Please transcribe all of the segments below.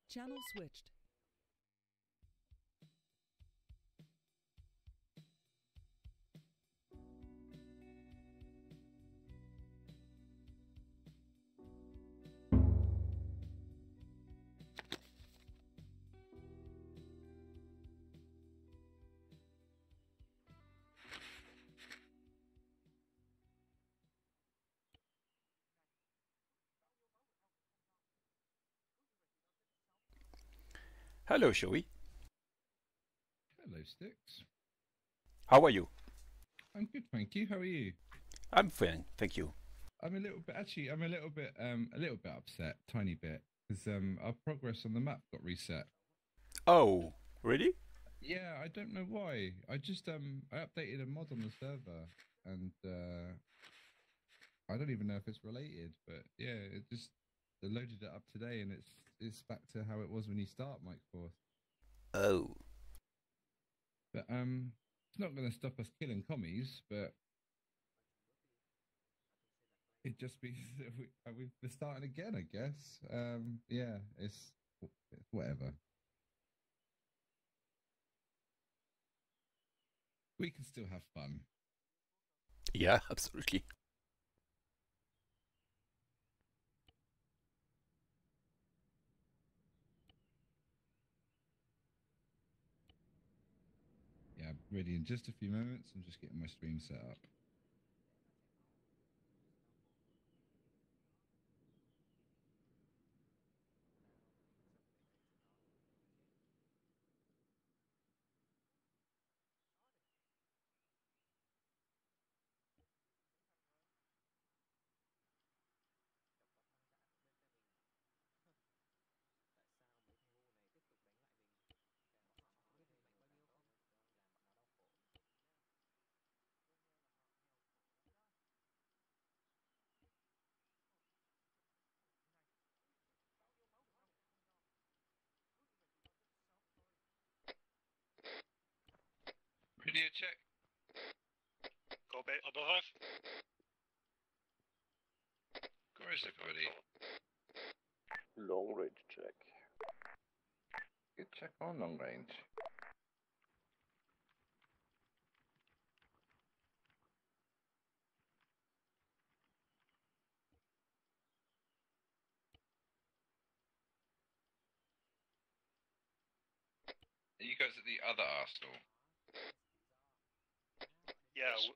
Channel switched. Hello, CHEWIE. Hello, Sticks. How are you? I'm good, thank you. How are you? I'm fine, thank you. I'm a little bit, actually, I'm a little bit upset, tiny bit, because our progress on the map got reset. Oh, really? Yeah, I don't know why. I just I updated a mod on the server, and I don't even know if it's related, but yeah, it just loaded it up today, and it's back to how it was when you start Mike Force. Oh. But it's not going to stop us killing commies, but it just means that we're starting again, I guess. Yeah, it's whatever. We can still have fun. Yeah, absolutely. Yeah, ready in just a few moments. I'm just getting my stream set up. Radio check. Copy. Above. Where is everybody? Long range check. Good check on long range. Are you guys at the other Arsenal? Yeah. Yes.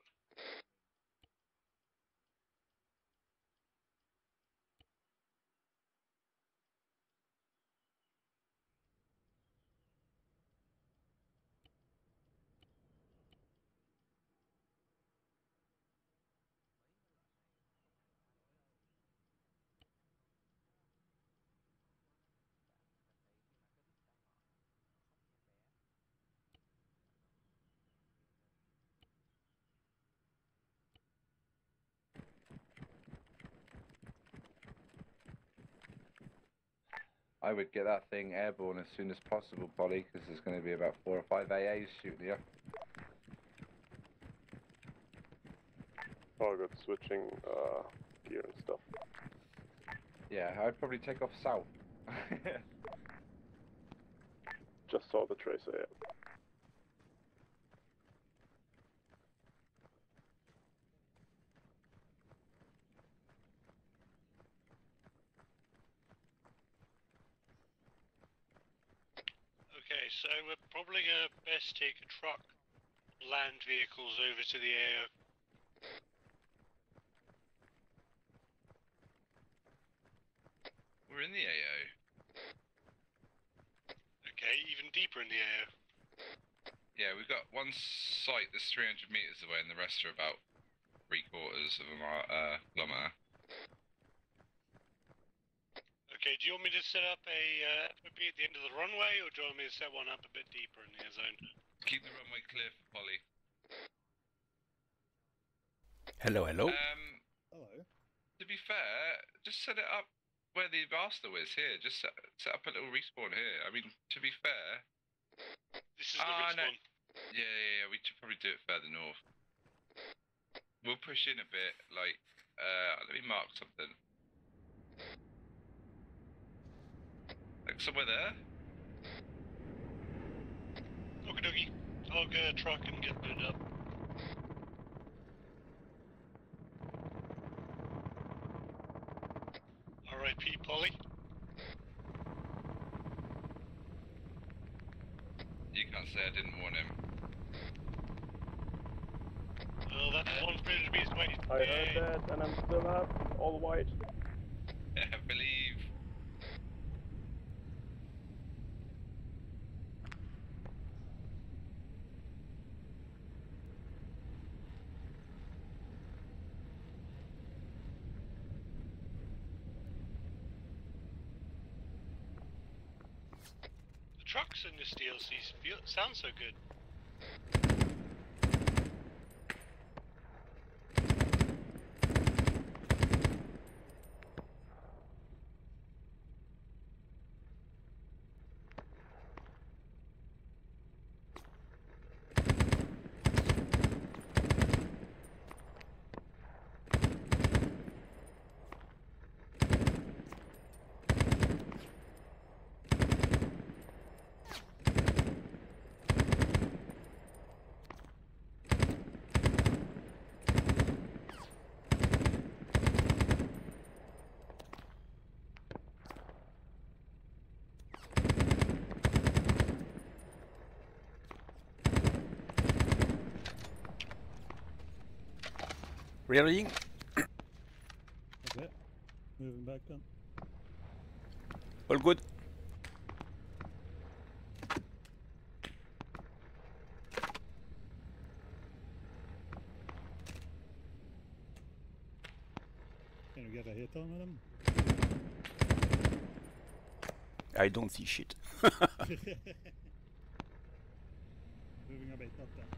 I would get that thing airborne as soon as possible, Polly, because there's going to be about 4 or 5 AAs shooting you. Target switching gear and stuff. Yeah, I'd probably take off south. Just saw the tracer, yeah. Okay, so we're probably gonna best take a truck, land vehicles over to the AO. We're in the AO. Okay, even deeper in the AO. Yeah, we've got one site that's 300 meters away, and the rest are about 3/4 of a kilometer. Okay, do you want me to set up a FOP at the end of the runway, or do you want me to set one up a bit deeper in the zone? Keep the runway clear for Polly. Hello, hello. Hello. To be fair, just set it up where the Arsenal is here. Just set up a little respawn here. I mean, to be fair. This is the respawn. No. Yeah, we should probably do it further north. We'll push in a bit, like, let me mark something. Like somewhere there? Okie dokie. I'll get a truck and get booted up. R.I.P. Polly. You can't say I didn't warn him. Well, that's 100 meters away. I heard that, and I'm still up. All white. I believe. The trucks in this DLC sound so good. Reloading. That's it. Moving back then. All good. Can we get a hit on them? I don't see shit. Moving a bit up then.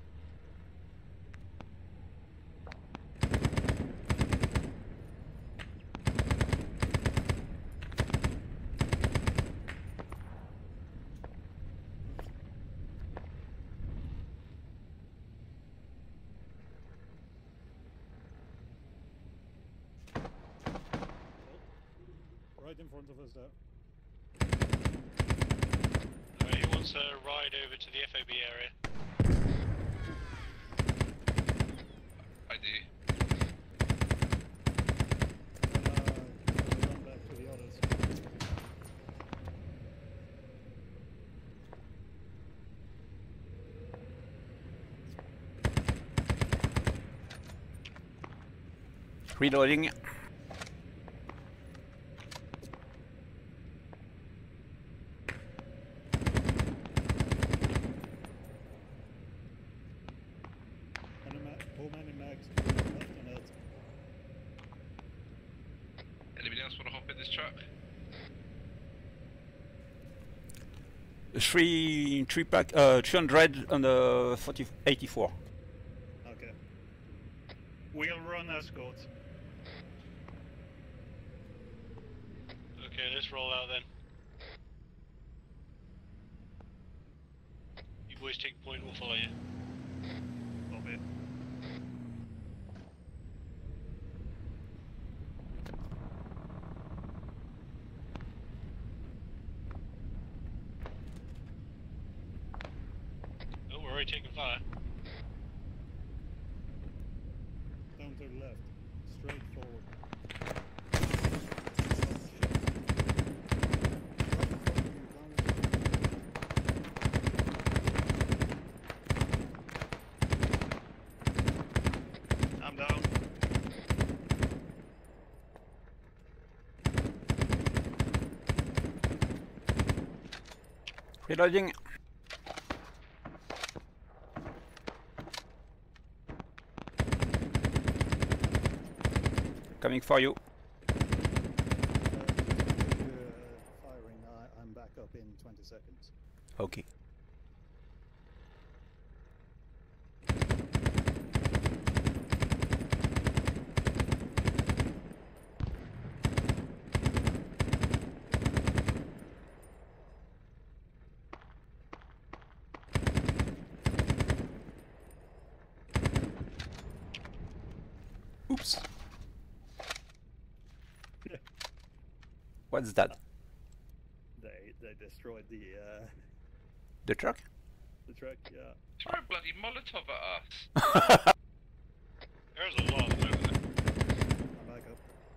Right in front of us there. He wants a ride over to the FOB area. I do. Run back to the others. Reloading. How many mags do we have left on it? Anybody else want to hop in this truck? Three pack, 300 on the 84. Okay. We'll run escorts. Okay, let's roll out then. You boys take point, we'll follow you. Copy. Oh, we're already taking fire. Down to the left. Straight forward. I'm down. Reloading. Coming for you. Firing. I'm back up in 20 seconds. Okay. Oops. What's that? The they destroyed The truck? truck. Yeah. Throw a bloody Molotov at us. There's a lot over there. I'm back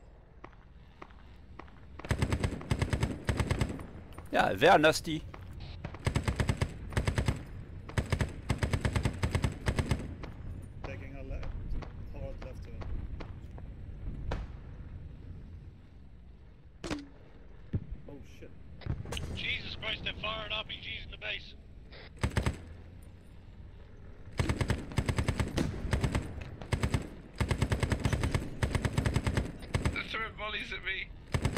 up. Yeah, they are nasty. Taking a hard left turn. Oh shit. Jesus Christ, they're firing RPGs in the base. They're throwing volleys at me.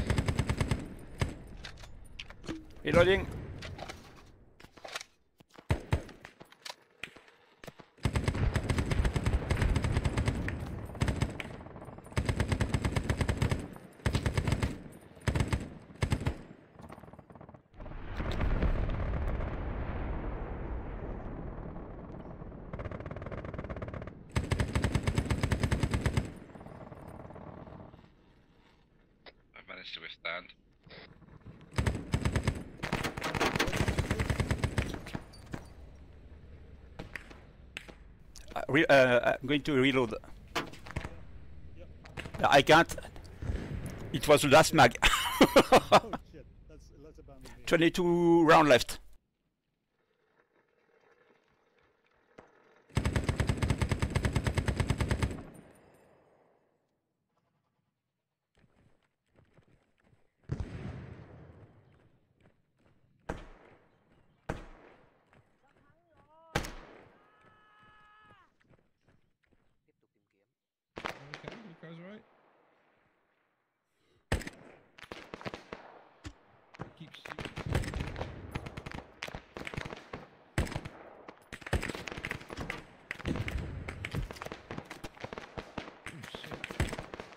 Reloading. I've managed to withstand. I'm going to reload. I can't. It was the last mag. Oh shit. Let's abandon here. 22 round left. Okay, you guys alright? Keep shooting. Oh shit.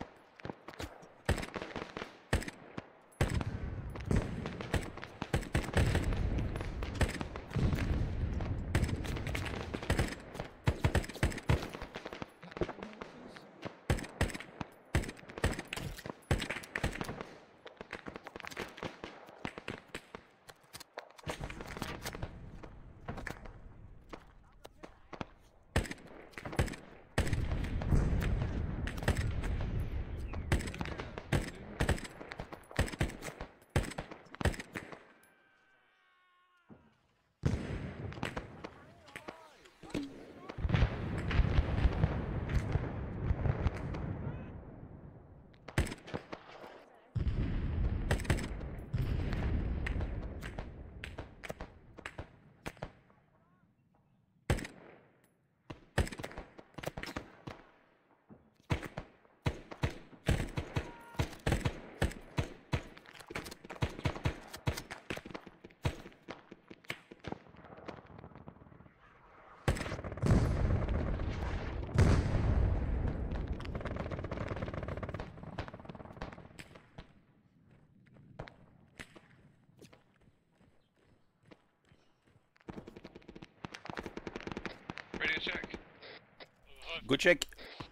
Radio check. Good check.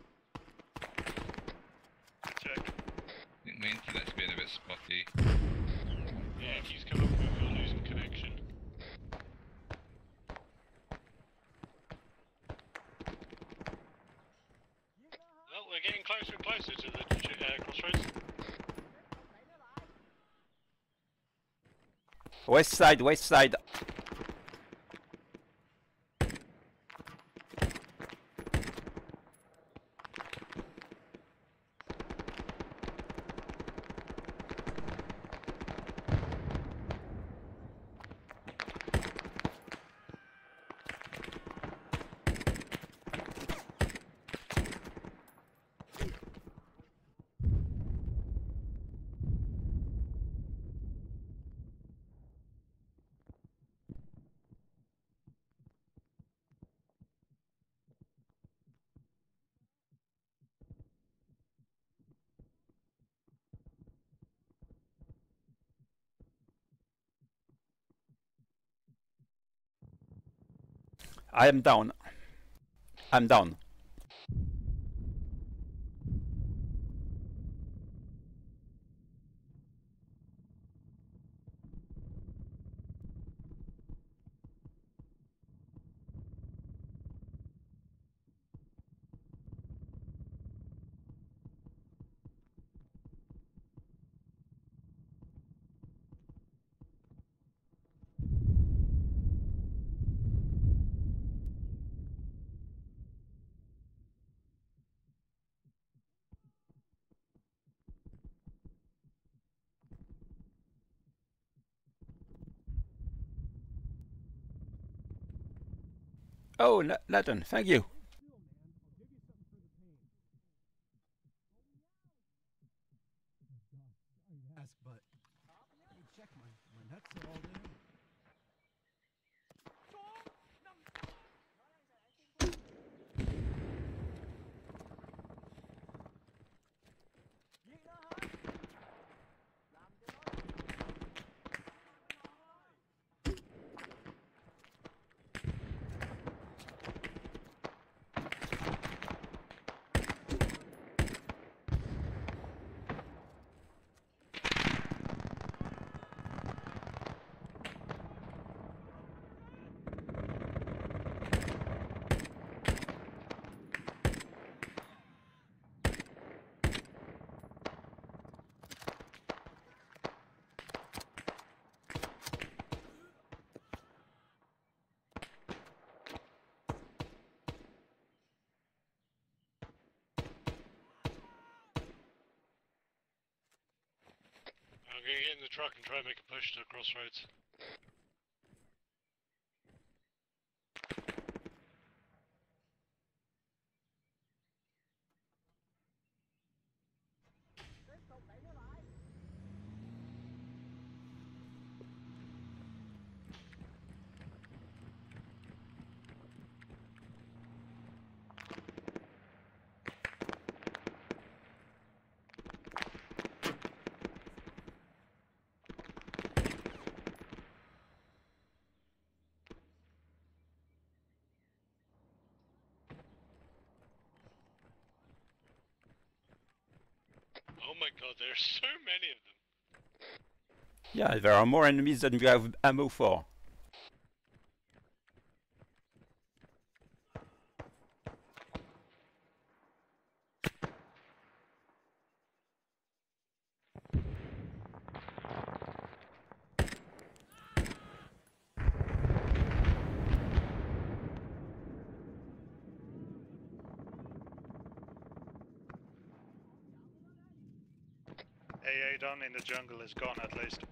Check. I think my internet's been a bit spotty. Yeah, if he's come up with you're losing connection. Well, we're getting closer and closer to the crossroads. West side, west side. I am down. I'm down. Oh, Latin, thank you. Ask, but you check my nuts are all in. I'm gonna get in the truck and try and make a push to the crossroads. Oh my god, there's so many of them. Yeah, there are more enemies than we have ammo for. AA done in the jungle is gone at least.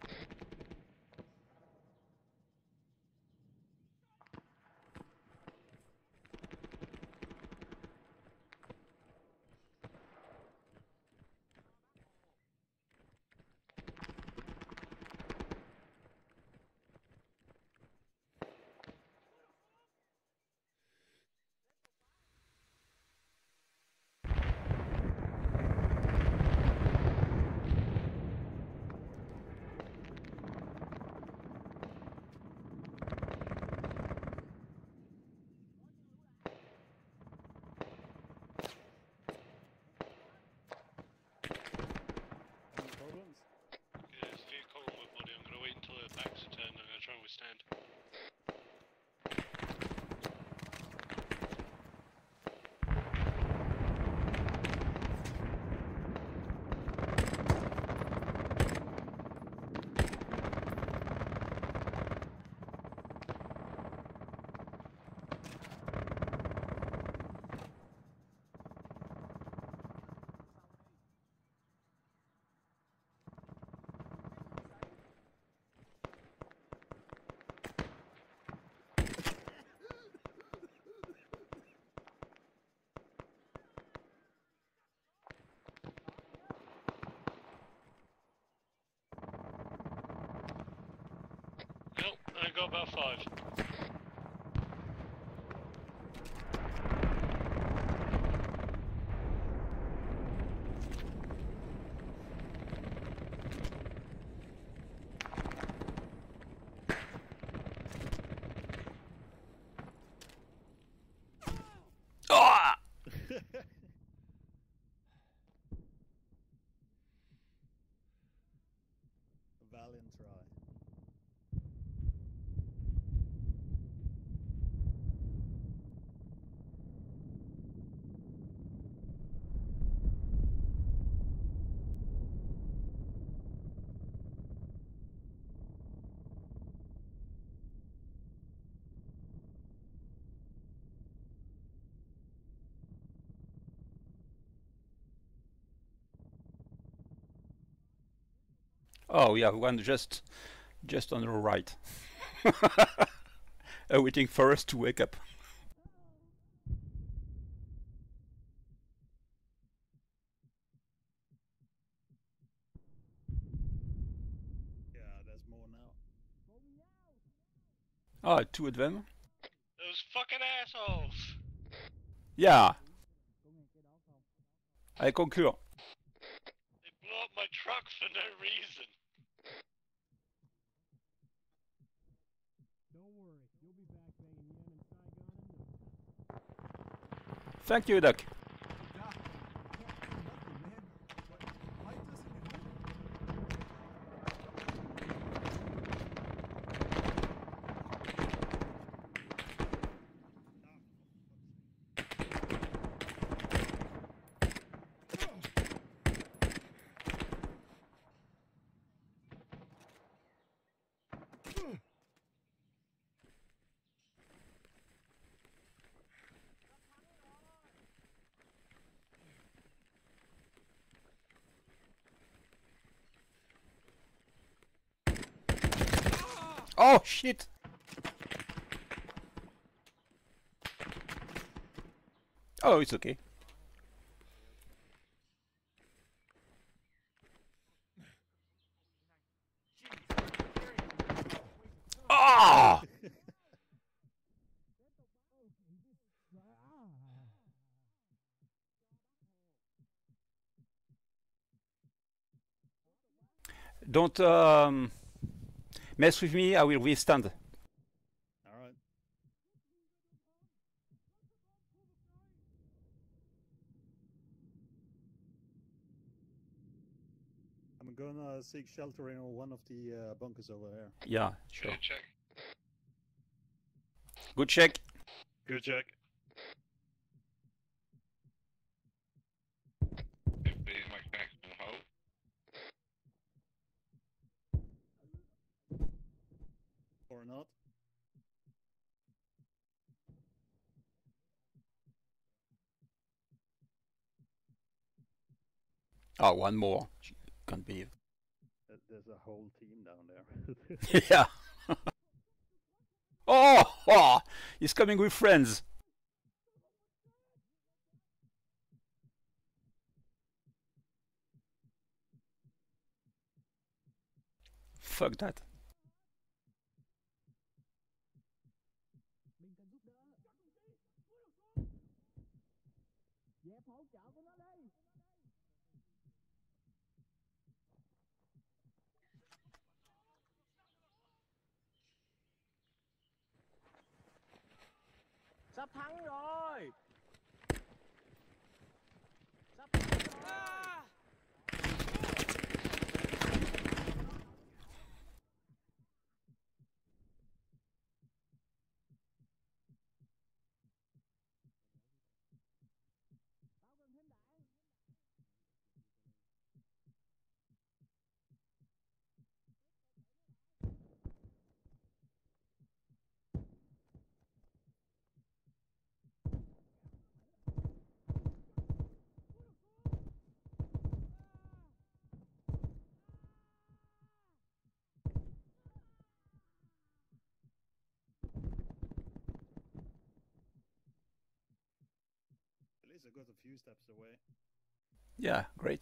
Any problems? Yeah, there's a vehicle on my body. I'm gonna wait until their backs are turned. I'm gonna try and withstand. Nope, I got about 5. Ah! Valiant try. Oh, we have one just on the right. Waiting for us to wake up. Ah, two of them. Those fucking assholes! Yeah. I concur. They blew up my truck for no reason. Thank you, Doc. Oh, shit! Oh, it's okay. Ah! Don't mess with me, I will withstand. Alright. I'm gonna seek shelter in one of the bunkers over here. Yeah, sure. Good check. Good check. Good check. Please, my maximum hold. Or not. Oh, one more. Can't be. There's a whole team down there. Yeah. Oh, he's coming with friends. Fuck that. Sắp thắng rồi. Sắp thắng rồi. At least I got a few steps away. Yeah, great.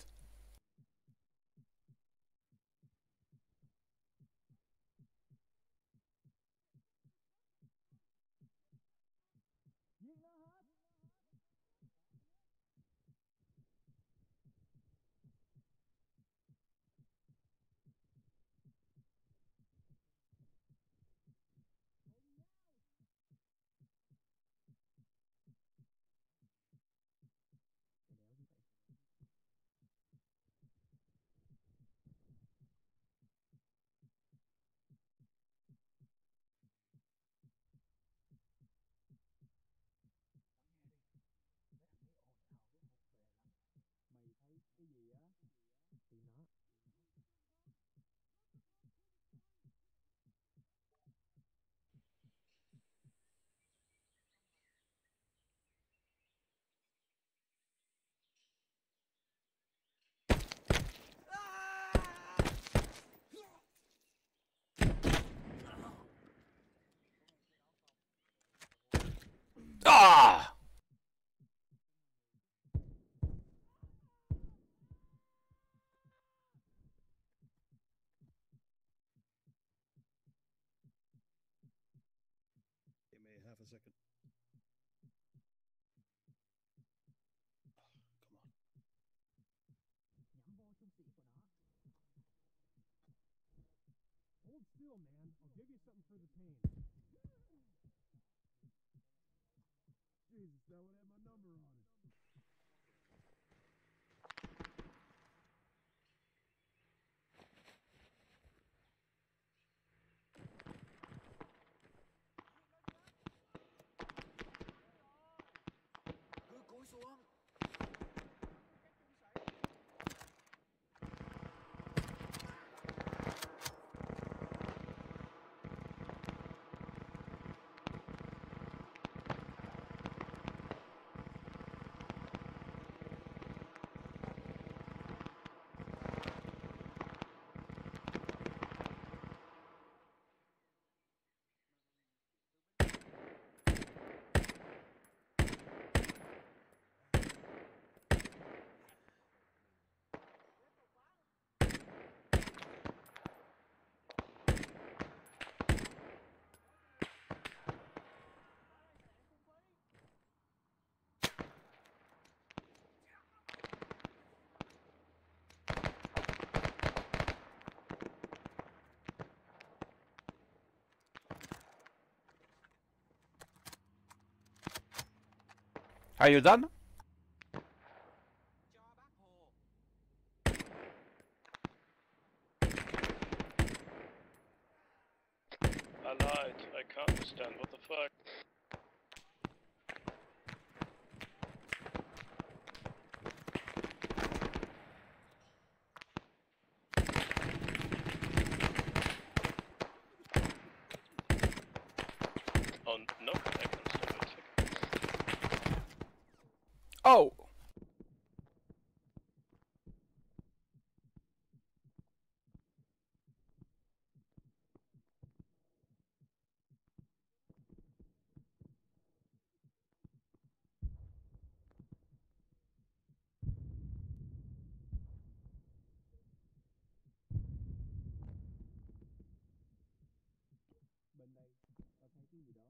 a second. Come on. Hold still, man. I'll give you something for the pain. Jesus, that would have my number on it. Cứ cúi xuống. Are you done? I lied. I can't understand. What the fuck? Oh, no. I can understand. Wait a second. Oh! Bên đây, tao thấy cái gì đó.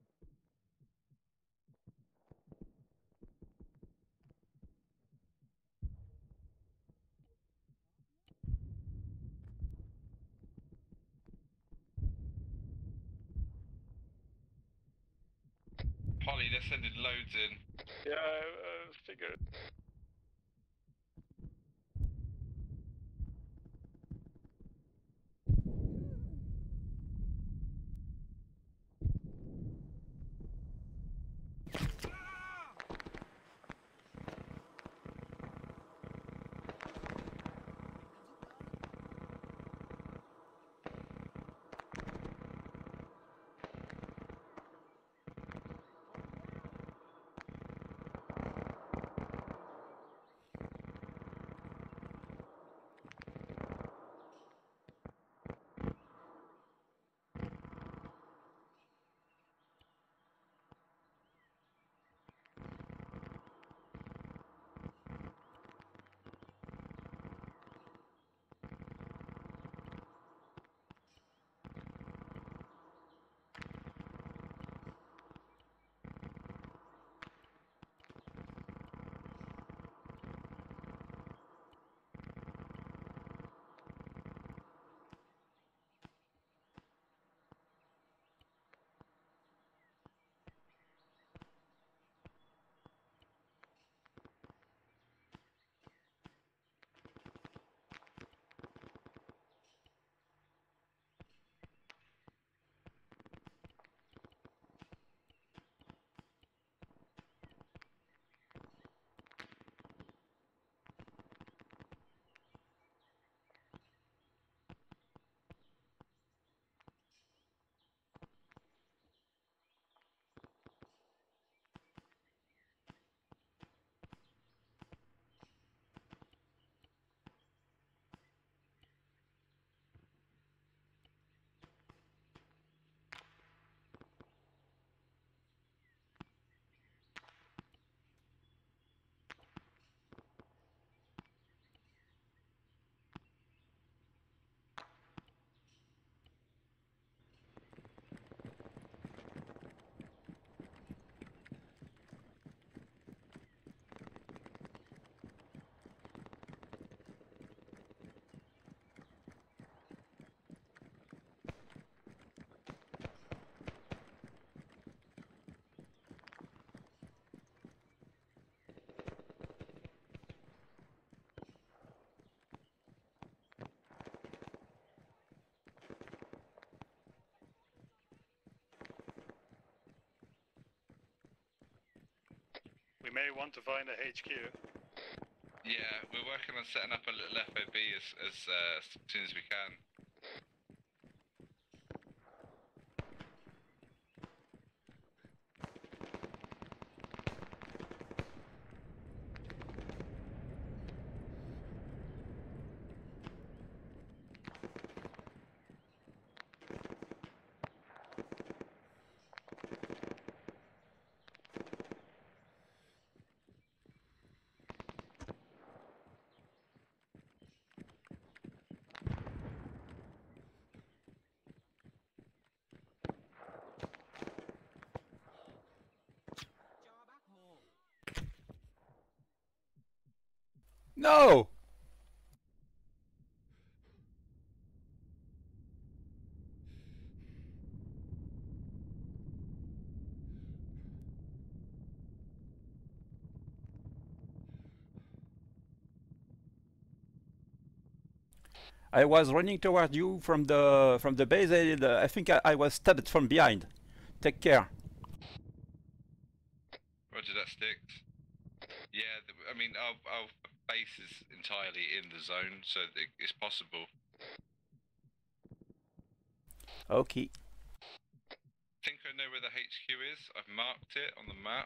Polly, they're sending loads in. Yeah, I figured. We may want to find a HQ. Yeah, we're working on setting up a little FOB as soon as we can. No! I was running toward you from the base. I think I was stabbed from behind. Take care. Roger that, Sticks. Yeah, I mean, our base is entirely in the zone, so it's possible. Okay. I think I know where the HQ is. I've marked it on the map.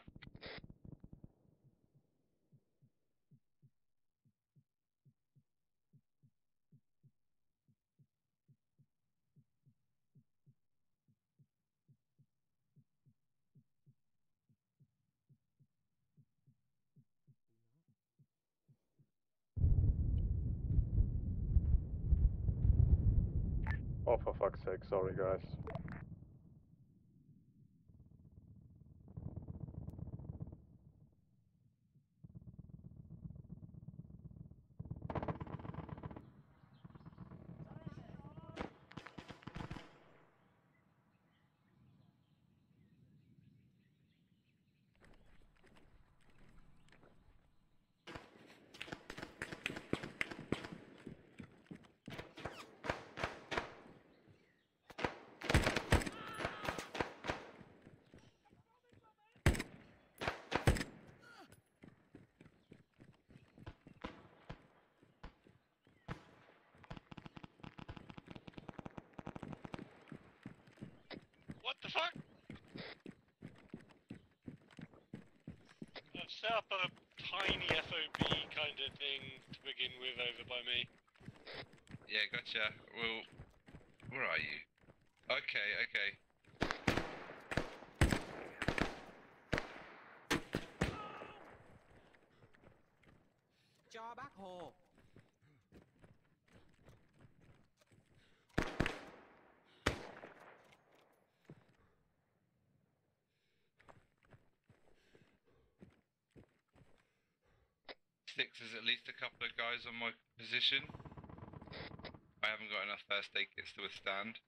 Oh, for fuck's sake, sorry guys. What the fuck? I've set up a tiny FOB kind of thing to begin with over by me. Yeah, gotcha. Well, where are you? Okay, okay. Cho bác Hồ. Sticks, there's at least a couple of guys on my position. I haven't got enough first aid kits to withstand.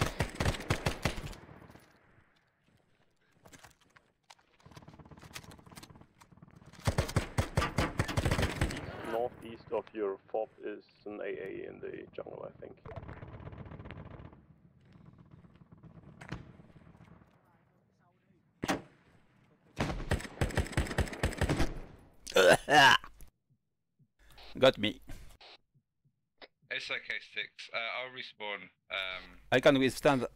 Northeast of your FOB is an AA in the jungle, I think. Got me. It's okay, Sticks. I'll respawn. I can withstand.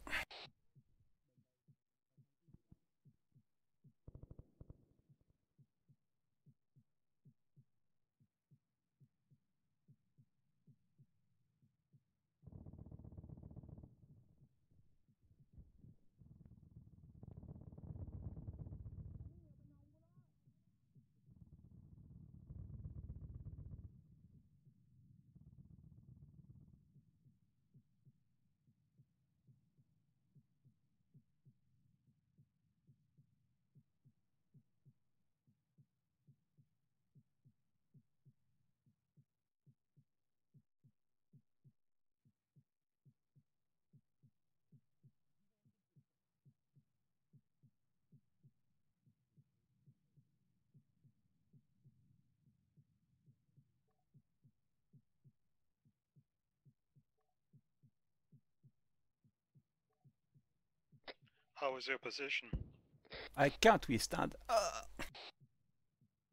How is your position? I can't withstand.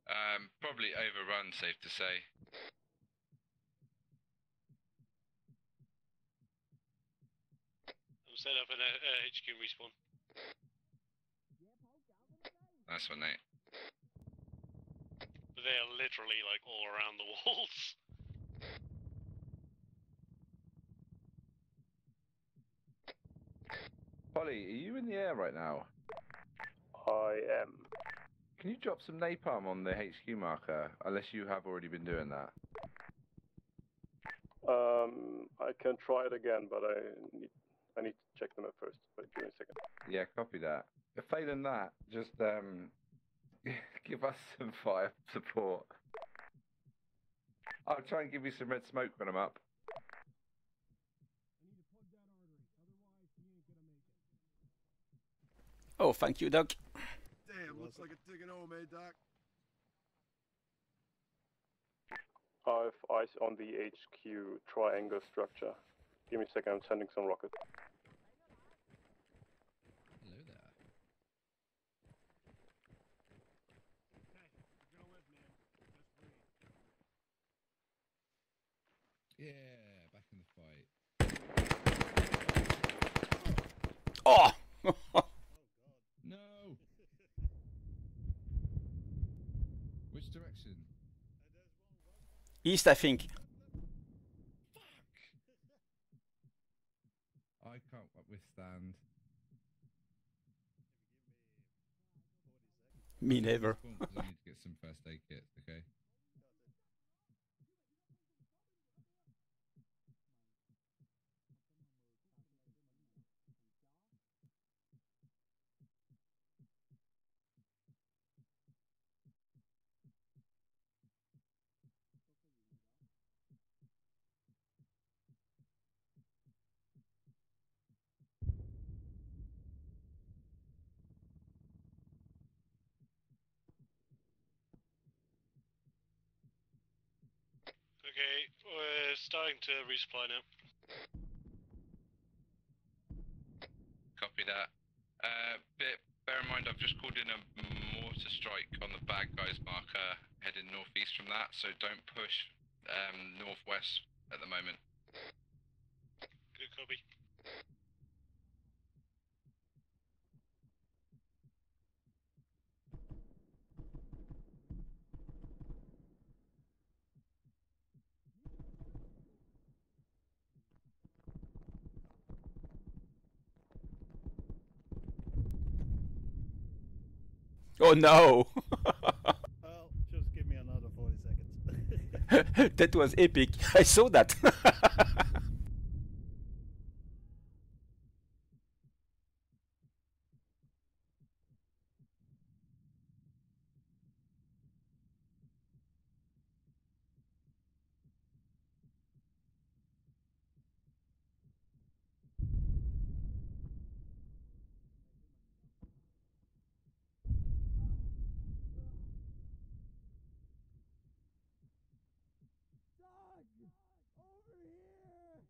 Probably overrun, safe to say. I'm set up an HQ respawn. Nice one, Nate. But they are literally like all around the walls. Polly, are you in the air right now? I am. Can you drop some napalm on the HQ marker, unless you have already been doing that? I can try it again, but I need to check them at first. But give me a second. Yeah, copy that. Failing that, just give us some fire support. I'll try and give you some red smoke when I'm up. I need to plug that artery. Otherwise, he ain't gonna make it. Oh, thank you, Doc. Damn, looks like a digging home, eh, Doc? I have eyes on the HQ triangle structure. Give me a second, I'm sending some rockets. Hello there. Okay, you're gonna live, man. Just breathe. Yeah, back in the fight. Oh! No! Which direction? East, I think. I can't withstand. Me never. I need to get some first aid kits, okay? Okay, we're starting to resupply now. Copy that. Bear in mind, I've just called in a mortar strike on the bad guys marker heading northeast from that, so don't push northwest at the moment. Good copy. Oh no! Well, just give me another 40 seconds. That was epic. I saw that. Over here!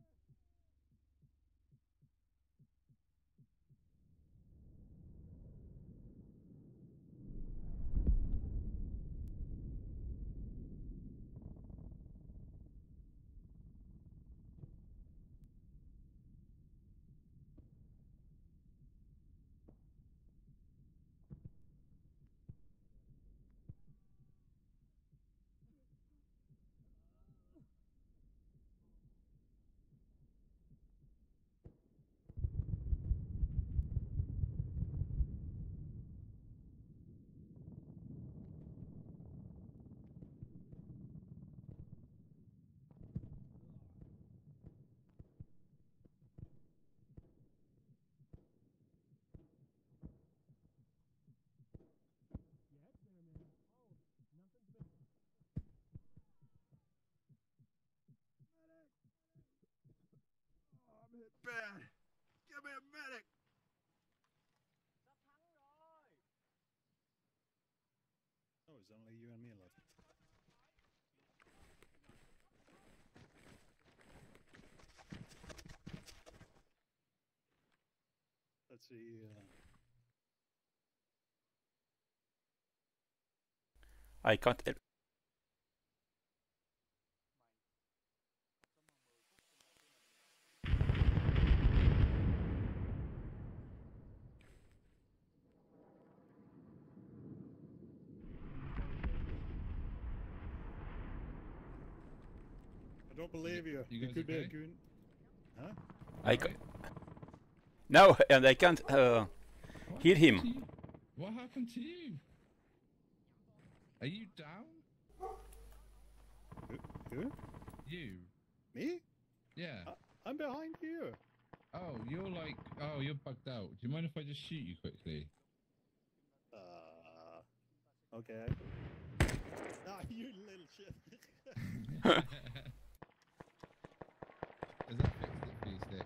I'm hit bad. Give me a medic. Oh, it's only you and me left. Let's see. I can't help. I don't believe you. You You guys could be a okay? goon. Huh? I Alright. No, and I can't What hear happened him. to you? What happened to you? Are you down? Who? You? Me? Yeah. I'm behind you. Oh, you're like, oh, you're bugged out. Do you mind if I just shoot you quickly? Okay. Ah, you little shit. Has that fixed it for you, Stick?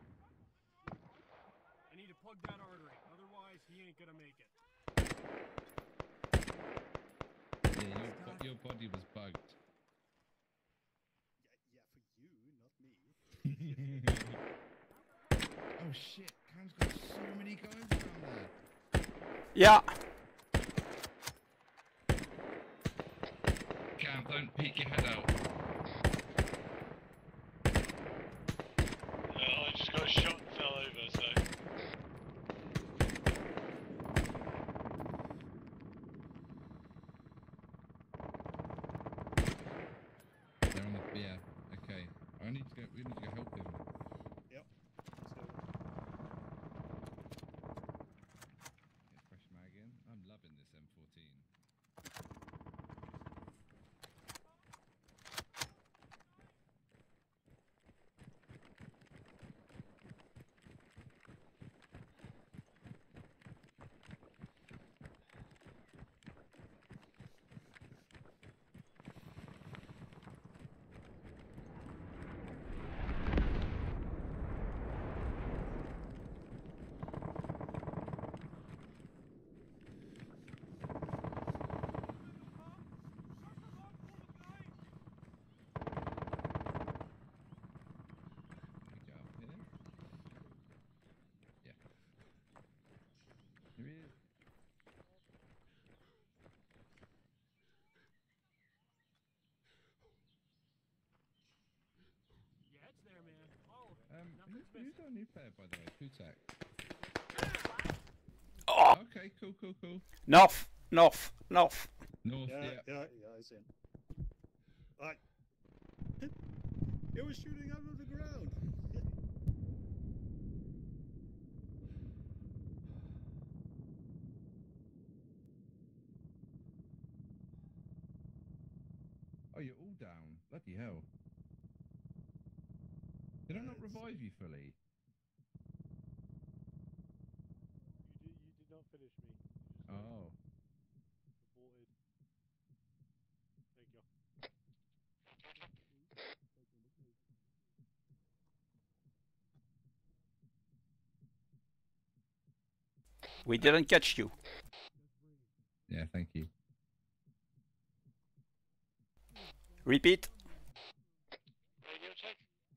I need to plug that artery, otherwise he ain't gonna make it. Yeah, your body was bugged. Yeah, for you, not me. Oh shit, Cam's got so many guys around there. Yeah. Cam, don't peek your head out. I just got shot and fell over, so. They're on the, yeah, okay. We need to go help him. Yep. Get fresh mag in. I'm loving this M14. We go up here. Yeah. Here he is. Yeah, it's there, man. All of it. Nothing's Who's missing. our new player, by the way? Putak. Oh, Okay, cool. north. North, Yeah, yeah. I see him. Right. It was shooting out of the ground. Oh, you're all down. Bloody hell. Did I not revive you fully? You did not finish me. You just Oh. aborted. Thank you. We didn't catch you. Yeah, thank you. Repeat. Radio check?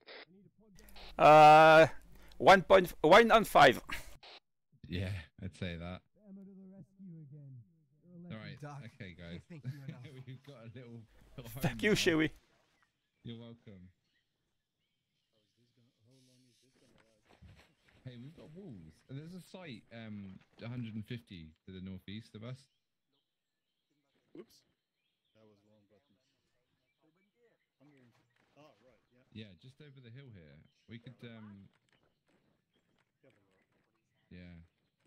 1.1 on 5. Yeah, I'd say that. Emma to the rescue again. You're a lucky Alright, duck. okay, guys. Can't thank you enough. We've got a little home Thank you, now. CHEWIE. You're welcome. Hey, we've got walls. And there's a site 150 to the northeast of us. Whoops. That was the wrong button. 100. Oh, right, yeah. Yeah, just over the hill here. We could yeah.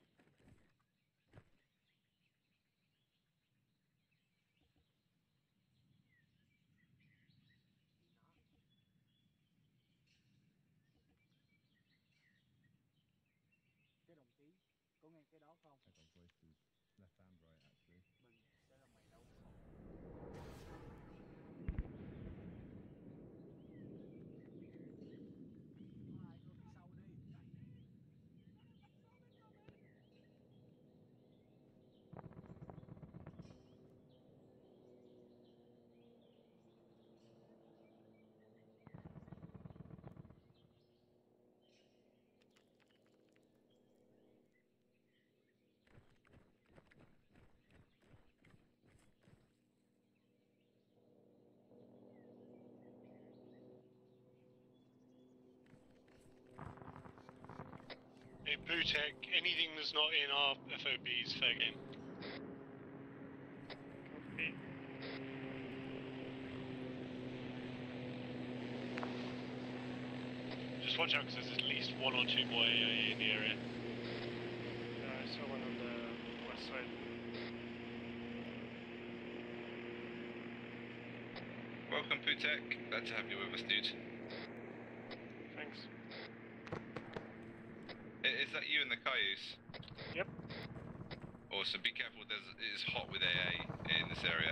Cái đồng chí có nghe cái đó không? I got voices left and right actually. Mình sẽ là mày đâu. Butek, anything that's not in our FOBs, fair game. Copy. Just watch out because there's at least one or two more AA in the area. I saw one on the west side. Welcome, Putek. Glad to have you with us, dude. Thanks. Is that you in the Cayuse? Yep. Awesome. Be careful. It is hot with AA in this area.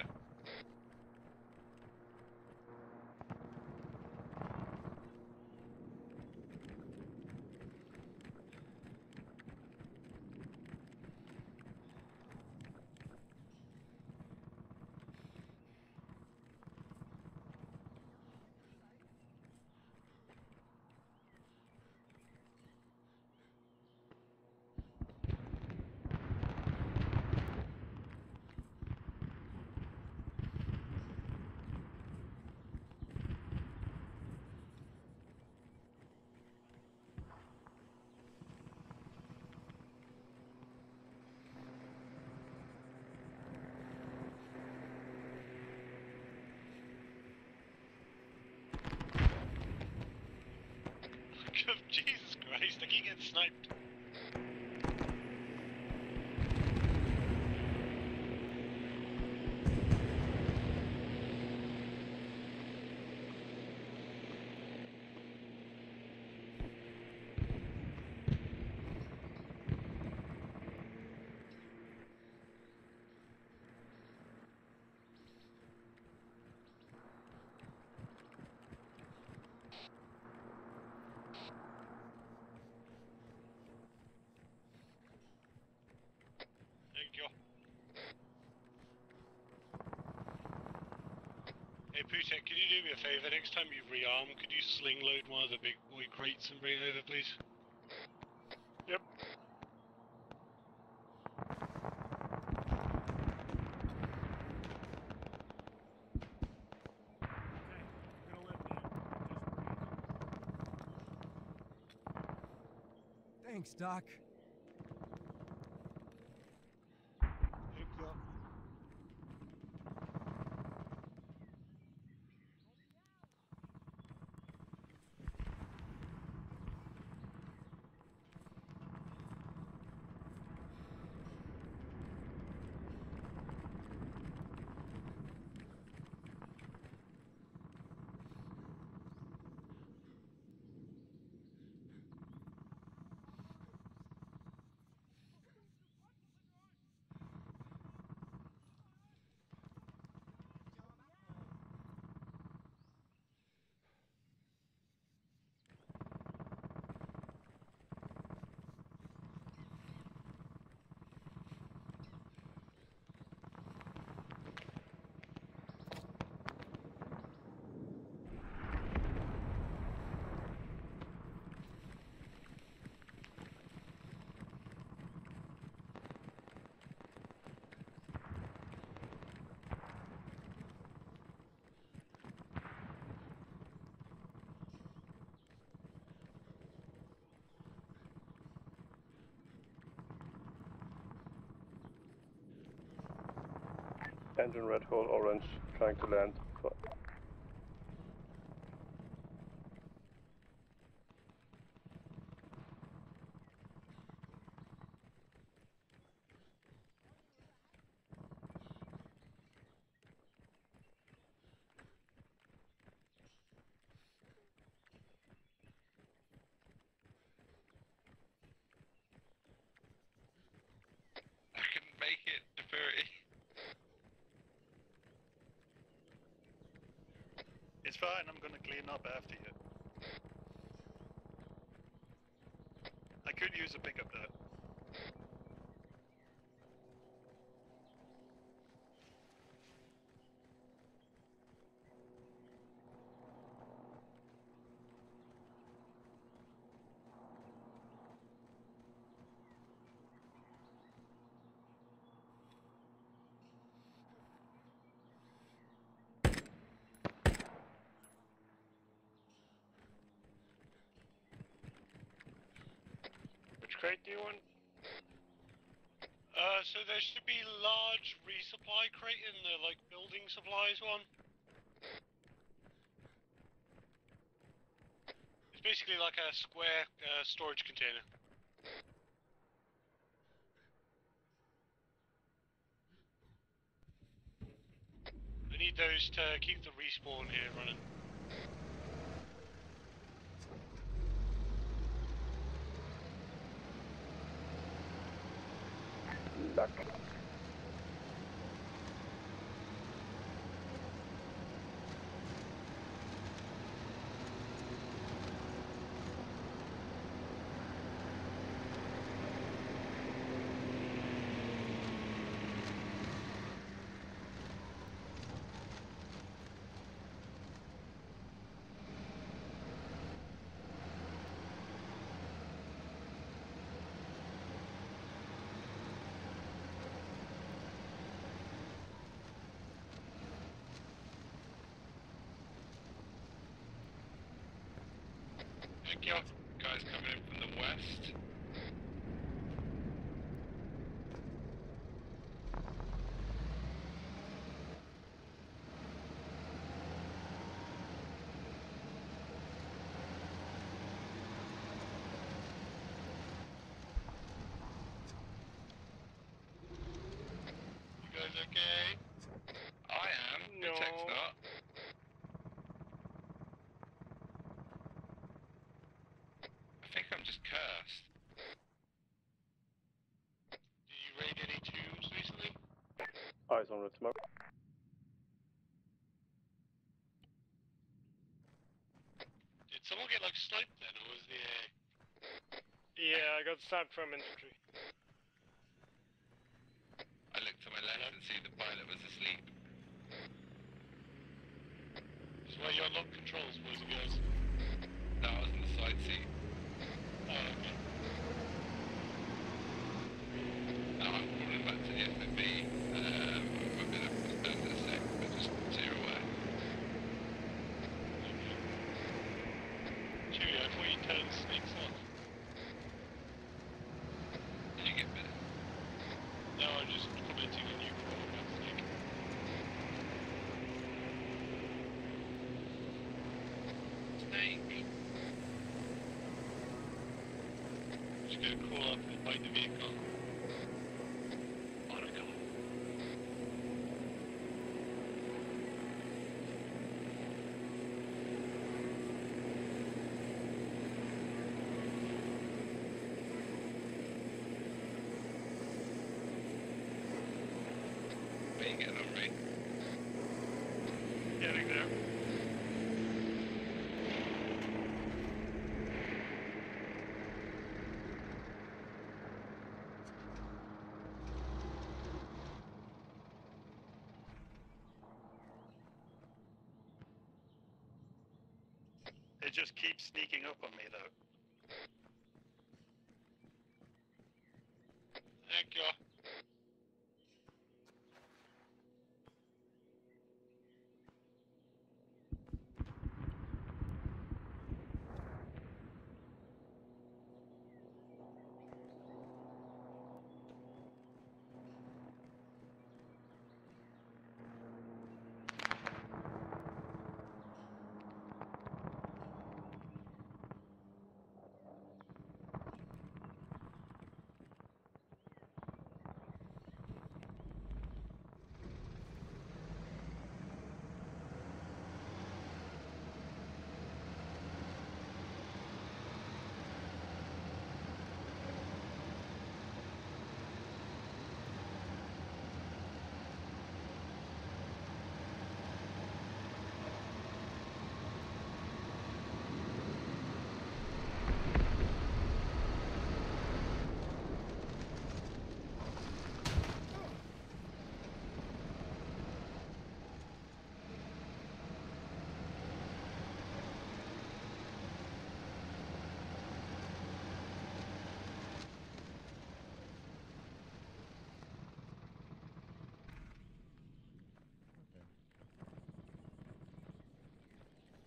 Jesus Christ, I keep getting sniped. Thank you. Hey Putek, could you do me a favour? Next time you rearm, could you sling load one of the big boy crates and bring it over, please? Yep. Thanks, Doc. Thank you. Engine red hole orange, trying to land. I couldn't make it to 30. It's fine, I'm gonna clean up after you. I could use a pickup though. crate do you want? So there should be large resupply crate in the like building supplies one. It's basically like a square storage container. I need those to keep the respawn here running. Luck. Thank you. Guys coming in from the west. You guys okay? I am. No. Tech's not. I think I'm just cursed. Did you raid any tombs recently? Eyes on red smoke. Did someone get like sniped then, or was the Yeah, I got sniped from infantry. I looked to my left and see the pilot was asleep. This is why you unlock controls, boys and girls. No, I was in the side seat. Oh, okay. No, I'm crawling back to the FMB. I've been up in a sec, but just so you're aware. Chewie, I thought you turned snakes off. Did you get bit? No, I'm just commenting on you crawling about snake. Snake. Just gonna crawl up and bite the vehicle. On a go. Where you getting on, Ray? Getting there. It just keeps sneaking up on me though. Thank you.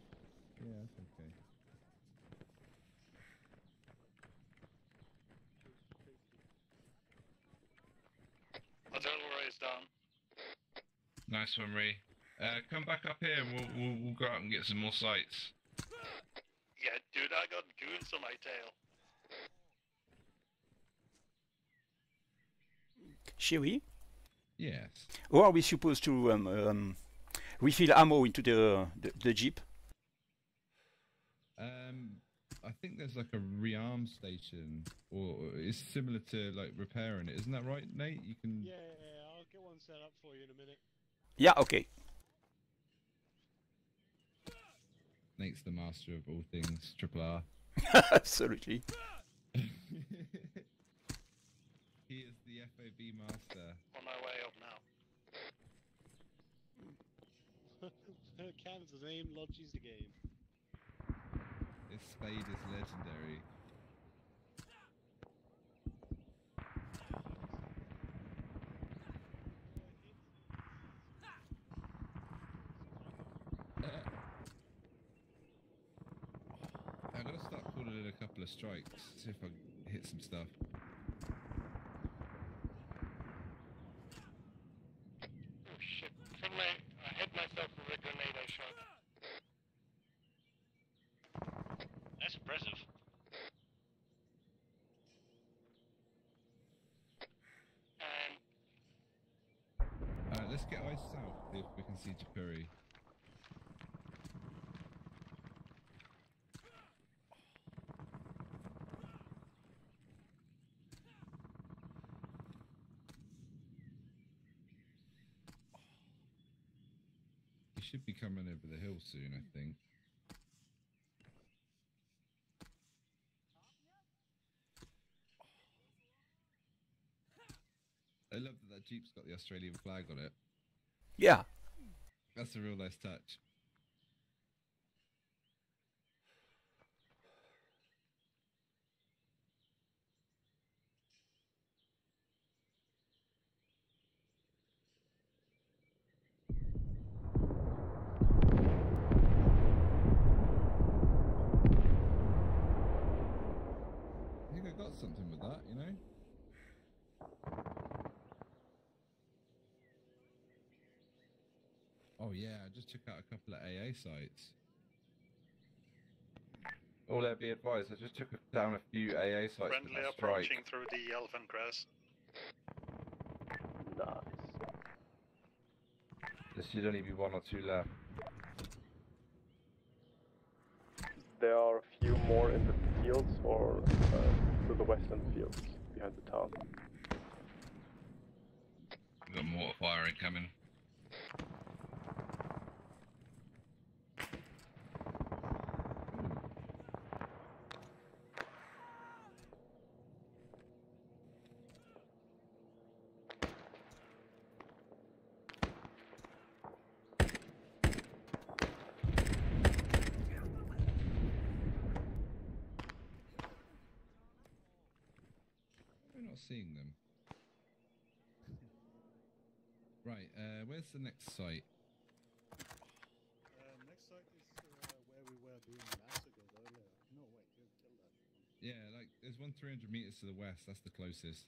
Yeah, that's okay. Nice one, Ree. Come back up here and we'll go out and get some more sights. Yeah, dude, I got goons on my tail. CHEWIE? Yes. Or are we supposed to refill ammo into the jeep? I think there's like a rearm station, or it's similar to like repairing it. Isn't that right, Nate? You can. Yeah, I'll get one set up for you in a minute. Yeah, okay. Nate's the master of all things triple R. Absolutely. He is the FOB master. On my way up now. Cam's name lodges the game. This spade is legendary. I'm gonna start calling in a couple of strikes, see if I hit some stuff. Oh shit. From my, I hit myself with a grenade I shot. That's impressive. And Let's get eyes south, see if we can see CHEWIE. He should be coming over the hill soon, I think. I love that Jeep's got the Australian flag on it. Yeah. That's a real nice touch. I think I got something with that, you know? Oh yeah, I just took out a couple of AA sites. All there be advised, I just took down a few AA sites. friendly approaching through the elephant grass. Nice. There should only be one or two left. There are a few more in the fields or to the western fields behind the town. We've got mortar fire incoming. We're not seeing them. Right, where's the next site? Next site is where we were doing mass ago earlier. No, wait, you killed that. Yeah, like, there's one 300 meters to the west, that's the closest.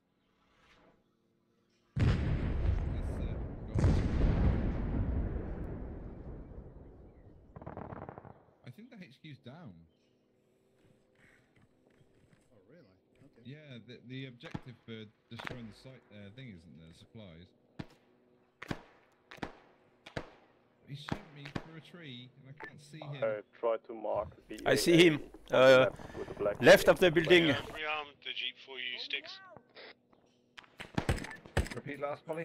I think the HQ's down. Oh, really? Okay. Yeah, the objective for destroying the site thing isn't there, supplies. He shot me through a tree and I can't see him. I try to mark the. I see him. left with the black Left of the building. Rearmed the jeep for you, Sticks. Repeat last, Polly.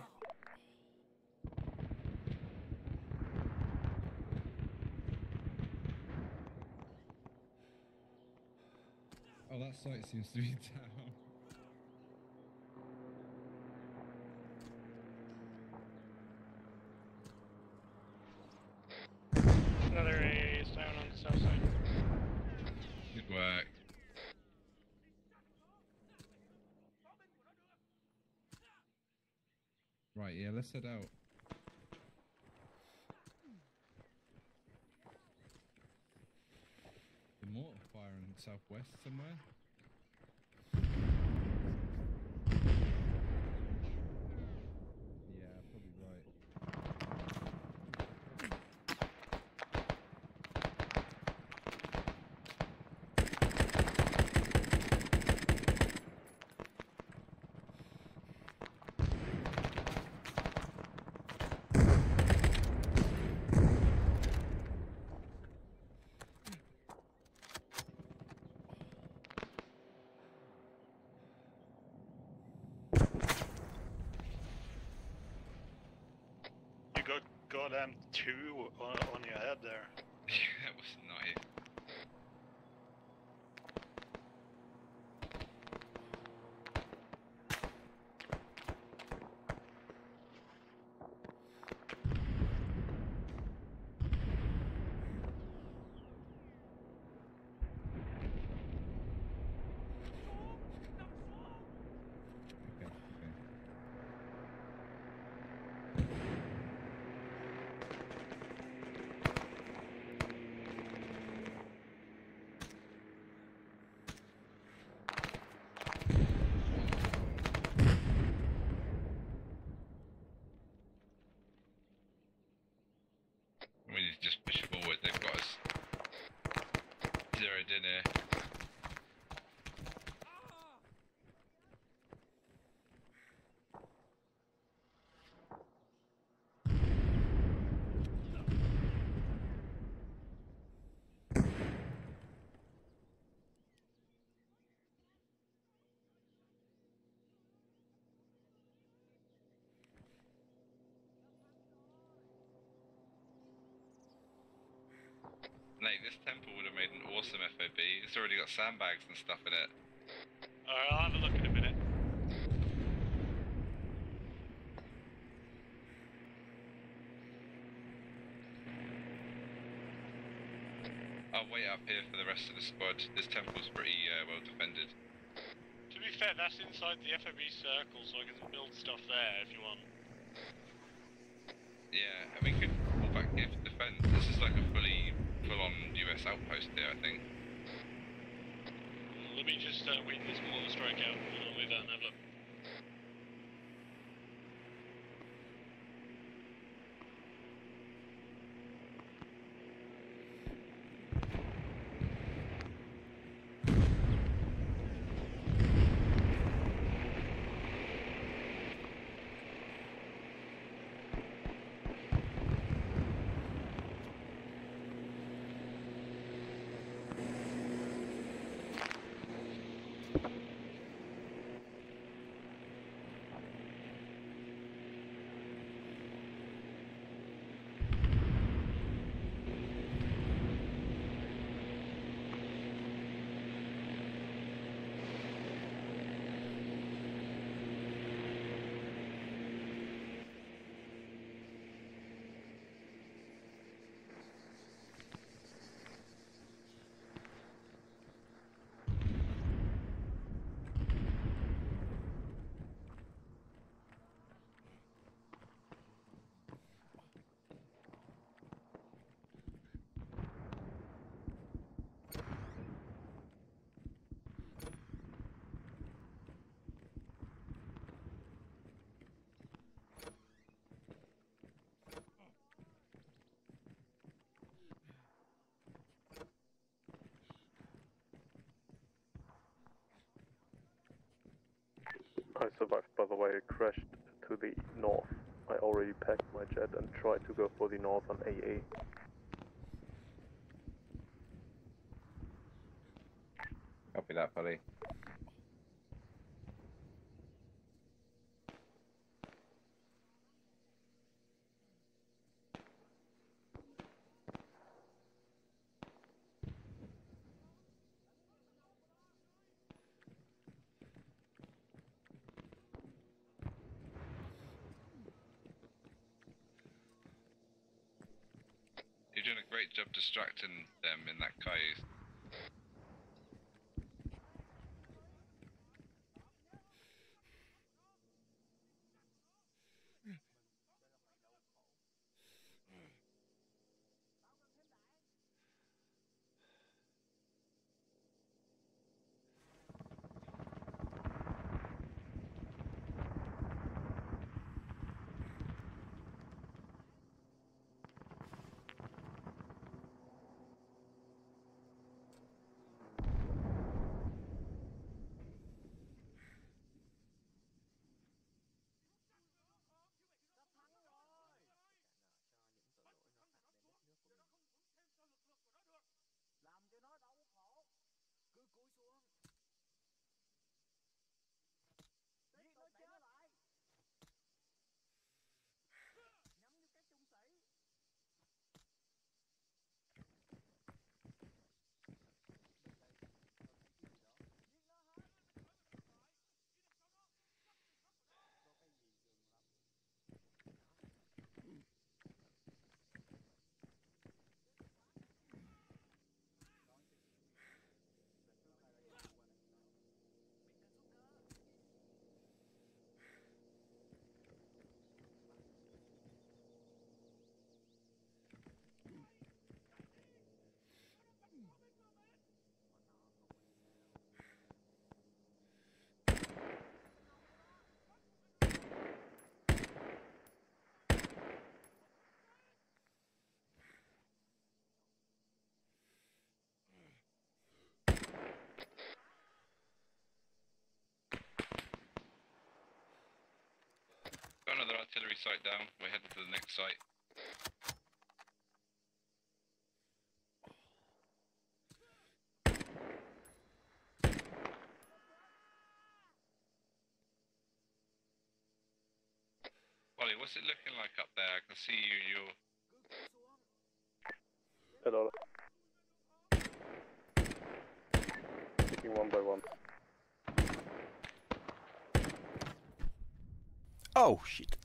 Oh, that site seems to be down. Another AA is down on the south side. Good work. Right, yeah, let's head out. The mortar fire in the southwest somewhere. Yeah, probably right. slammed 2 on your head there. Yeah, it was nice. We need to just push forward, they've got us zeroed in here. Nate, this temple would have made an awesome FOB. It's already got sandbags and stuff in it. Alright, I'll have a look in a minute. I'll wait up here for the rest of the squad. This temple's pretty well defended. To be fair, that's inside the FOB circle, so I can build stuff there if you want. Yeah, and we could pull back here to defend. This is like a fully full-on US outpost here, I think. Let me just wait this mortar strike out, and I'll move out and have a look. I survived, by the way. I crashed to the north. I already packed my jet and tried to go for the north on AA. Copy that, buddy. You're doing a great job distracting them in that cayuse. site down. We're heading to the next site. Wally, what's it looking like up there? I can see you're... Hello. Taking one by one. Oh, shit.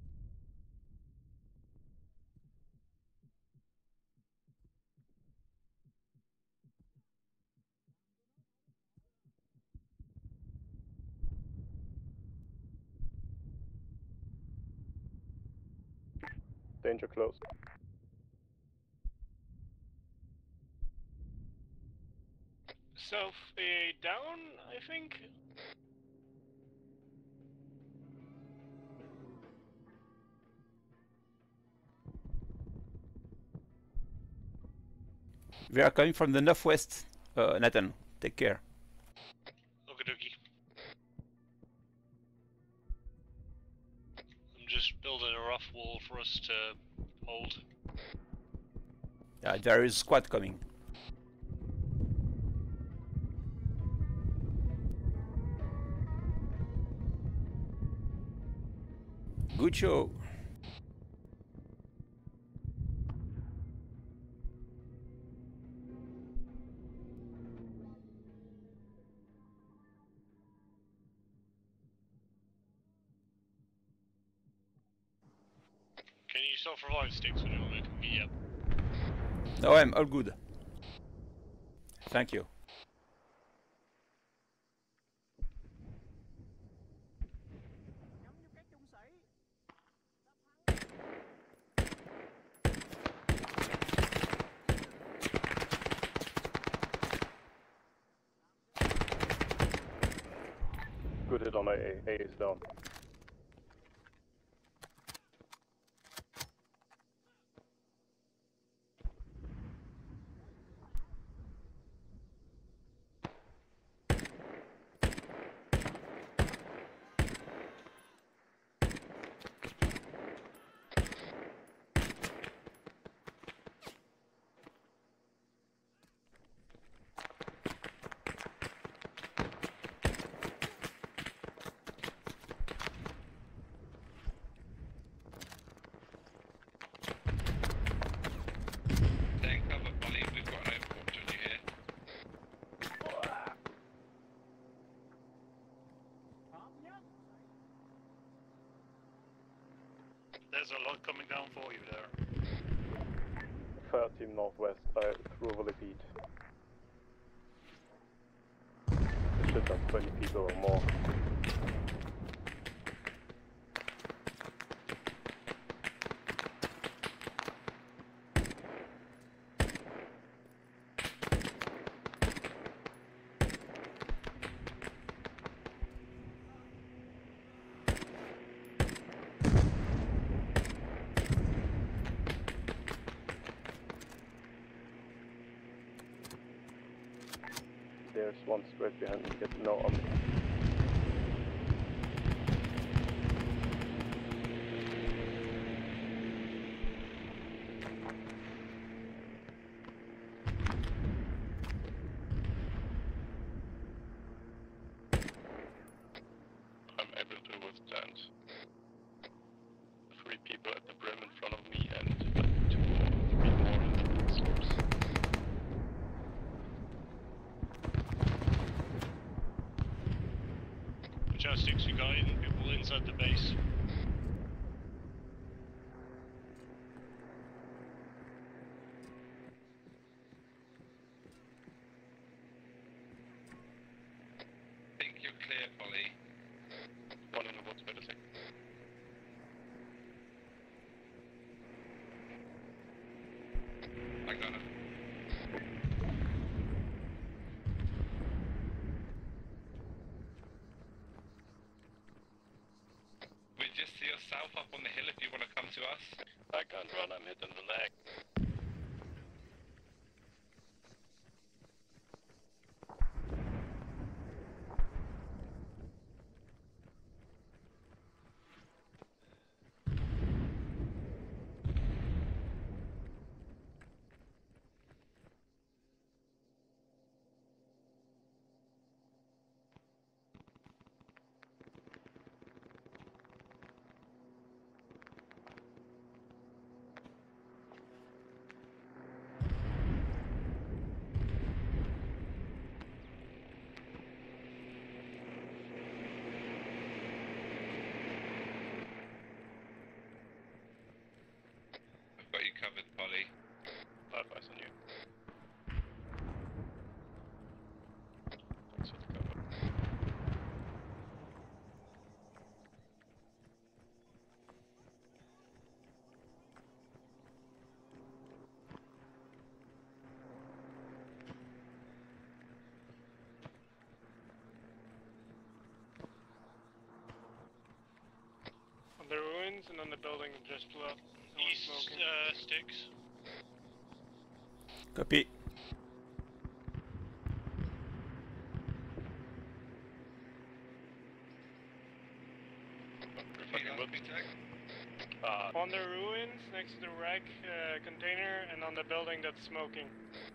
Danger close. South AA down, I think. We are coming from the northwest, Nathan. Take care. Okie dokie. I'm just building a rough wall for us to hold. Yeah, there is squad coming. Good show. Can you self revive sticks when you're making me up? No, I'm all good. Thank you. Nhắm vô các trung sĩ. Good hit on AA. A is down. Stay in cover, Polly. We've got an overwatch on you here. Hợp nhất. There's a lot coming down for you there. Third team northwest. I through repeat. Should have 20 people or more. There's one straight behind me. Get no on me. I'm able to withstand 3 people at the brim in front of me and 2 or 3 more in the slopes. Watch out, sticks, you got people inside the base. I think you're clear, Polly. One in the woods, wait a second. I got it. We just see yourself up on the hill if you want to come to us. I can't run, I'm hit in the leg. advice on you. Thanks for the cover. On the ruins and on the building just below. East sticks. Copy. On the ruins, next to the wreck container, and on the building that's smoking.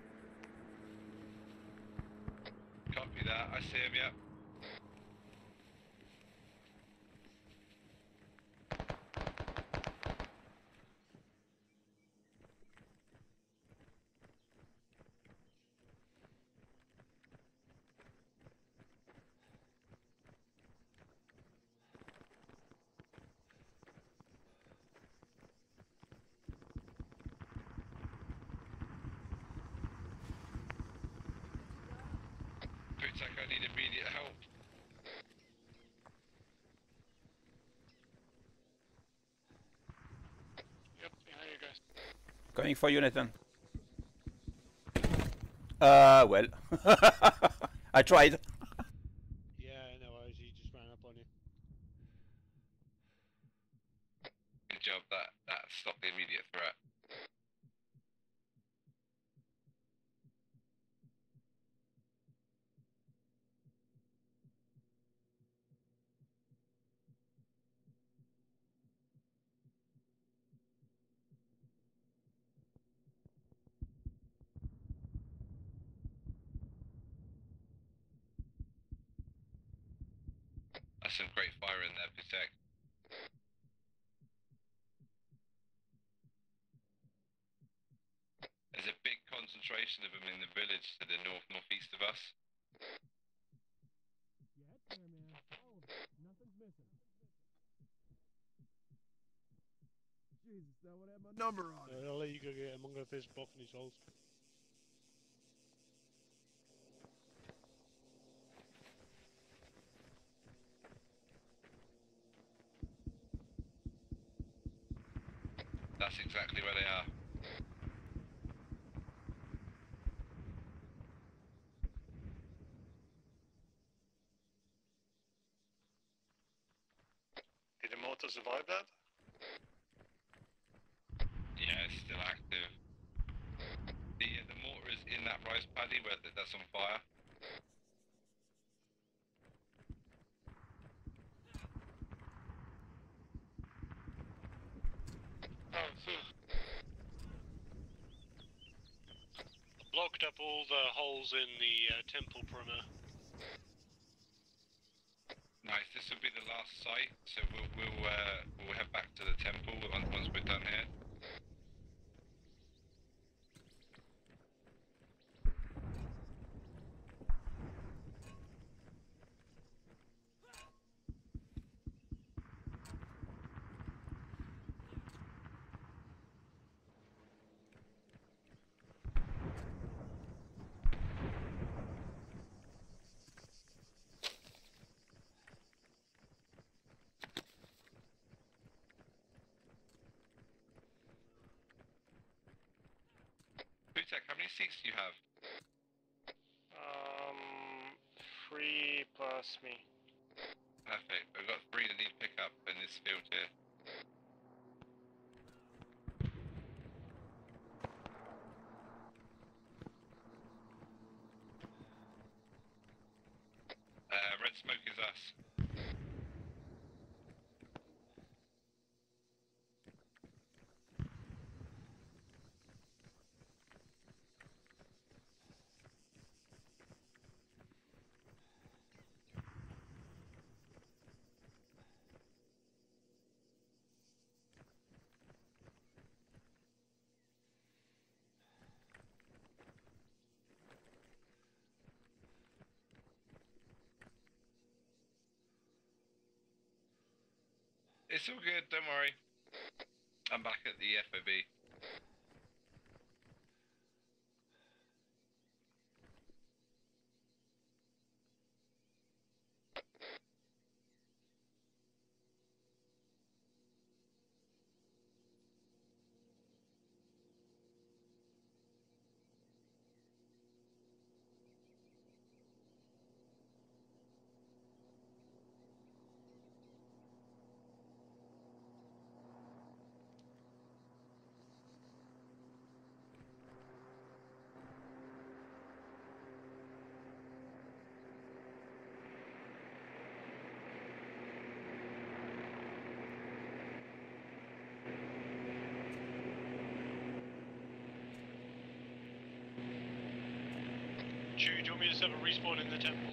Copy that. I see him. Yep. Looks like I need immediate help. Yep, behind you guys. Coming for you, Nathan. Well. I tried. Yeah, no worries, he just ran up on you. Good job. That stopped the immediate threat. That's some great fire in there, Pitek. There's a big concentration of them in the village to the northeast of us. Get there, man. All of it. Nothing's missing. Jesus, that would have my number on it. I'll let you go get him. I'm gonna fist both in his holes. That's exactly where they are. Did the mortar survive that? Yeah, it's still active. The mortar is in that rice paddy where that's on fire. Oh, see. Blocked up all the holes in the temple perimeter. Nice. This will be the last site, so we'll head back to the temple once we're done here. Butek, how many seats do you have? 3 plus me. Perfect. We've got 3 that need pickup in this field here. Red smoke is us. It's all good, don't worry. I'm back at the FOB. Chewie, do you want me to set a respawn in the temple?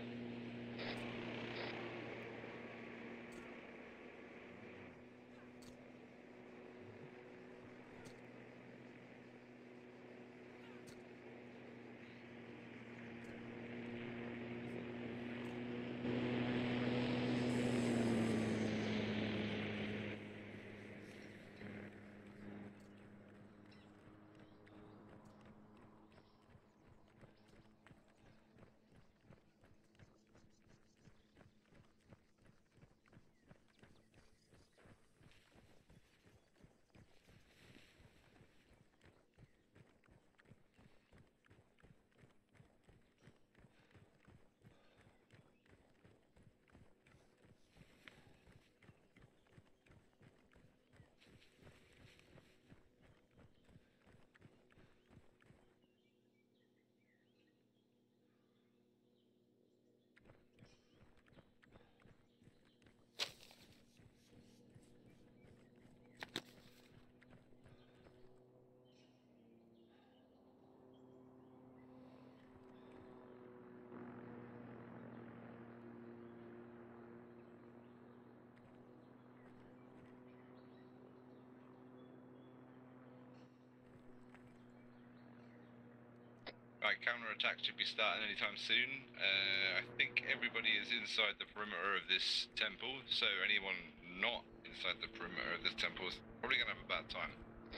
Right, counter-attack should be starting anytime soon. I think everybody is inside the perimeter of this temple, so anyone not inside the perimeter of this temple is probably going to have a bad time.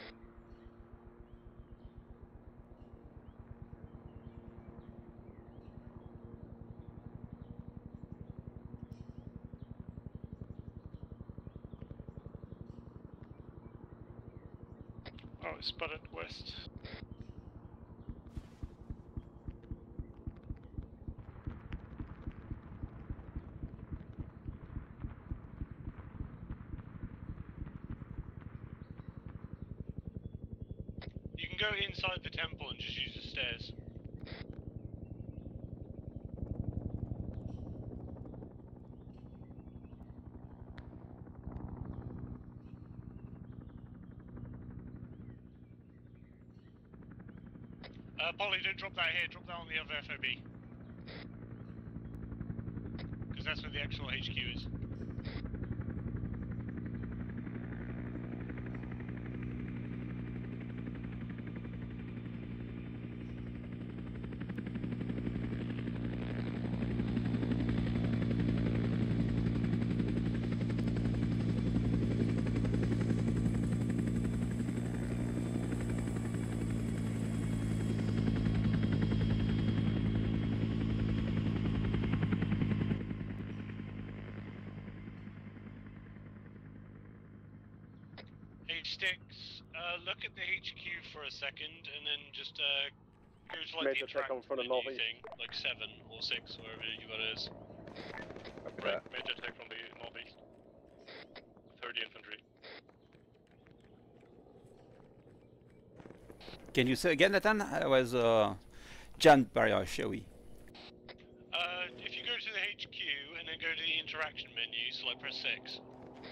Oh, it's spotted west. You can go inside the temple and just use the stairs. Polly, don't drop that here, drop that on the other FOB. Because that's where the actual HQ is. H6, look at the HQ for a second, and then just go to like Major the attack interact from the menu northeast. thing, like 7 or 6, wherever you got it is. Okay. Right, major attack from the northeast. 30 infantry. Can you say again, Nathan? I was jammed by CHEWIE. If you go to the HQ and then go to the interaction menu, so like press 6.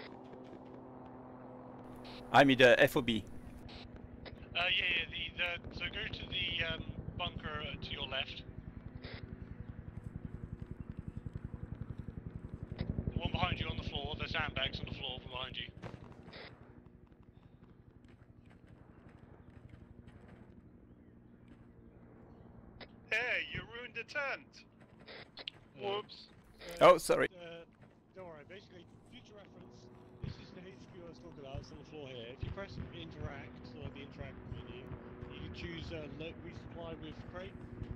I'm in the FOB. So go to the bunker to your left. The one behind you on the floor, the sandbags on the floor from behind you. Hey, you ruined the tent! Whoops. Oh, sorry. Don't worry, basically, future reference, this is the HQ I was talking about, it's on the floor here. If you press interact, so like the interact menu, you can choose resupply with crate.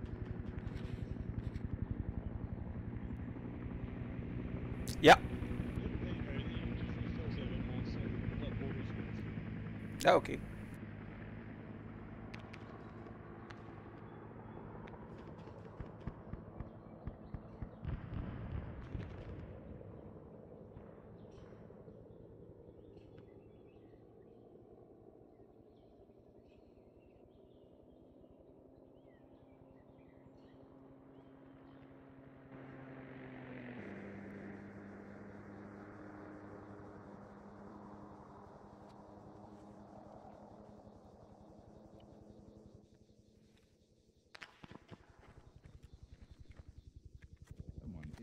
Yeah. There you go, it fills it a bit more, so like more respawns. Ah, okay.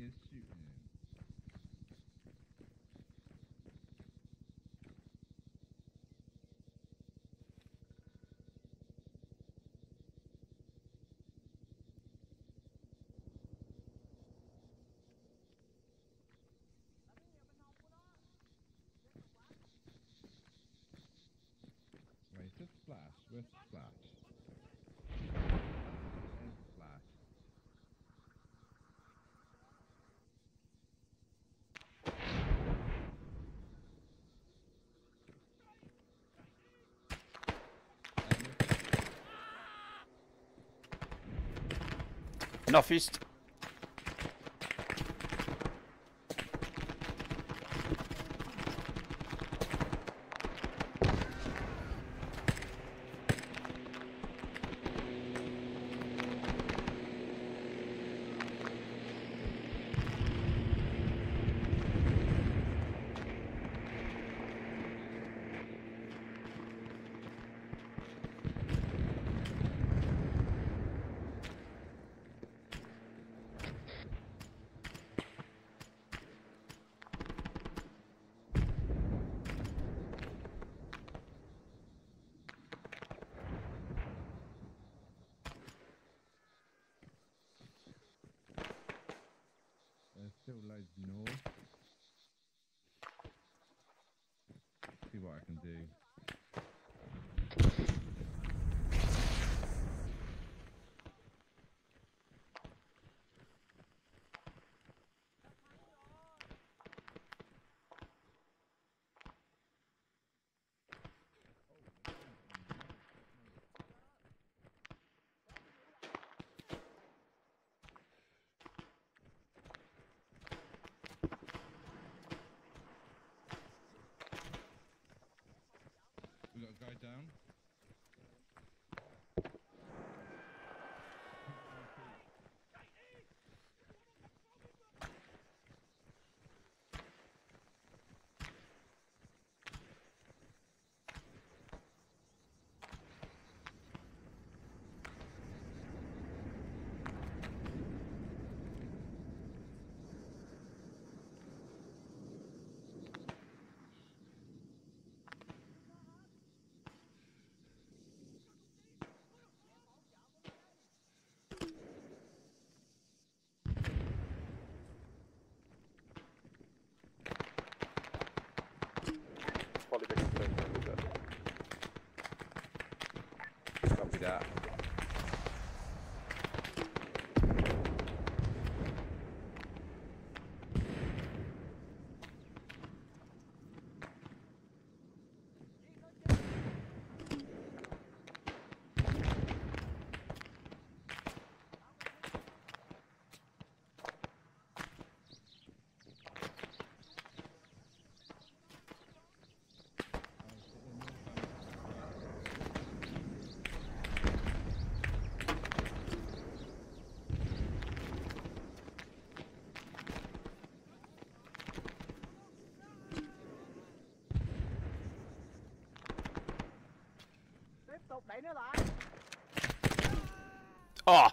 is shooting. Wait, it's Flash. Where's Flash? There's Flash. Northeast. There's still loads north. See what I can do. We got a guy down. Probably big mistake to do that. Copy that. Tiếp tục đẩy nó lại. Oh!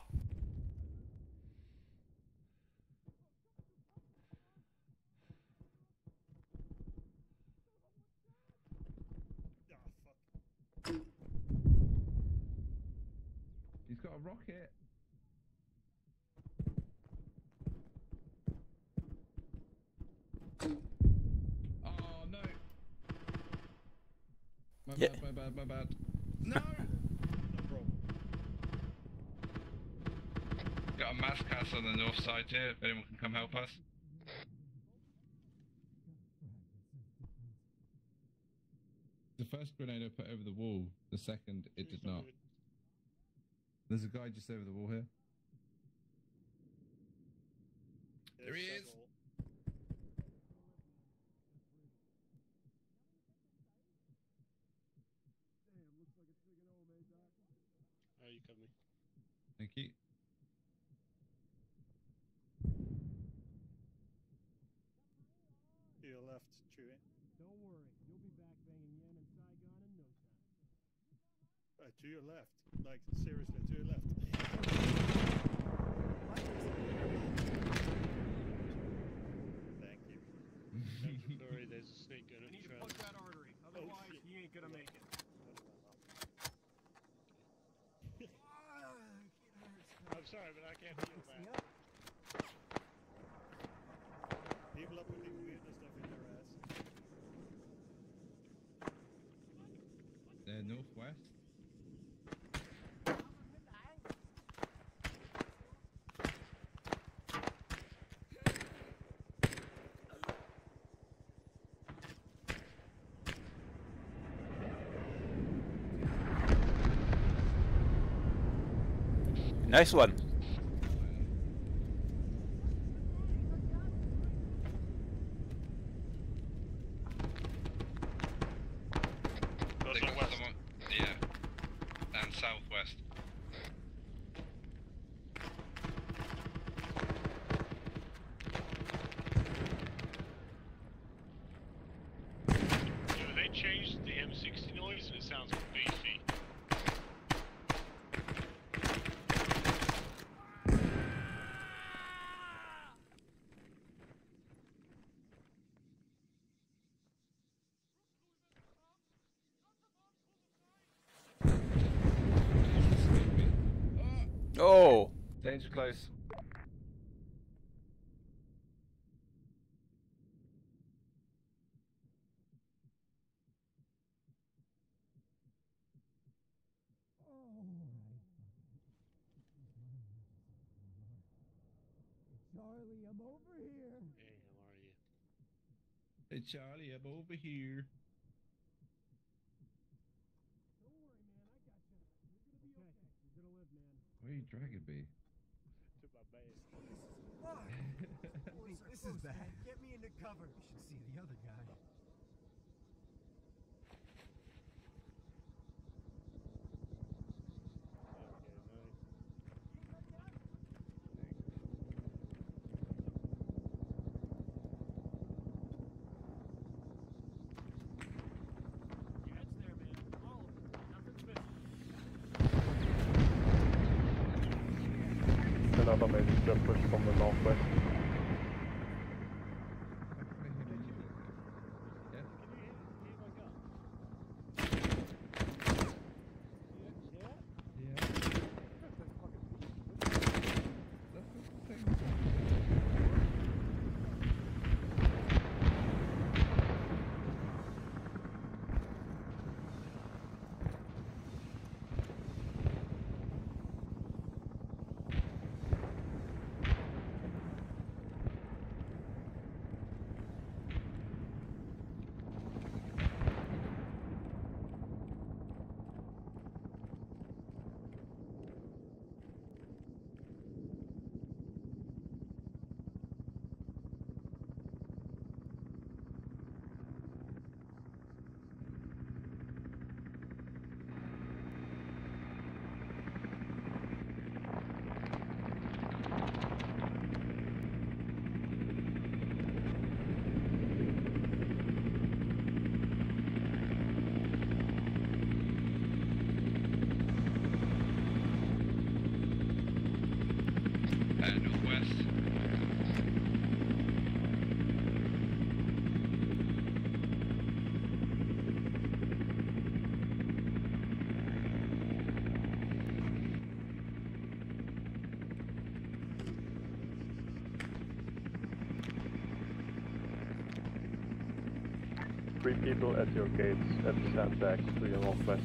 Ah, fuck. He's got a rocket. Oh no! My Yeah. bad, my bad, my bad. No! No problem. Got a mass cast on the north side here, if anyone can come help us. The first grenade I put over the wall, the second it did not. There's a guy just over the wall here. There he is! Damn, looks like it's digging home, eh, Doc? Oh, you cover me. Thank you. To your left, Chewie. Don't worry, you'll be back banging Yen and Saigon in no time. To your left. Like, seriously, to your left. I'm sorry, but I can't feel that. People are putting weirder stuff in their ass. They're northwest. Nice one. Those They are got west. someone, yeah, and southwest. Yeah, they changed the M60 noise and it sounds beefy. Oh, Danger close. Charlie, I'm over here. Hey, how are you? Hey Charlie, I'm over here. Don't worry, man. I got you. You're gonna be okay. You're gonna live, man. Where are you dragging me? To my bed. Fuck! This is bad. Get me into cover. You should see the other guy. Okay, nice. Your head's there, man. All of it. Nothing's missing. Another major push from the northwest. Yeah. Can you hear my gun? Yeah? Yeah. That's a fucking beast. That's the thing. Northwest. Three people at your gates at the sandbags to your northwest.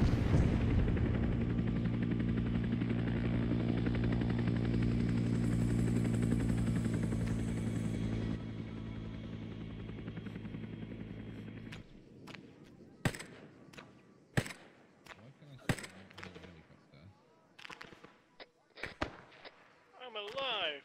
Why can I still not hear a helicopter? I'm alive!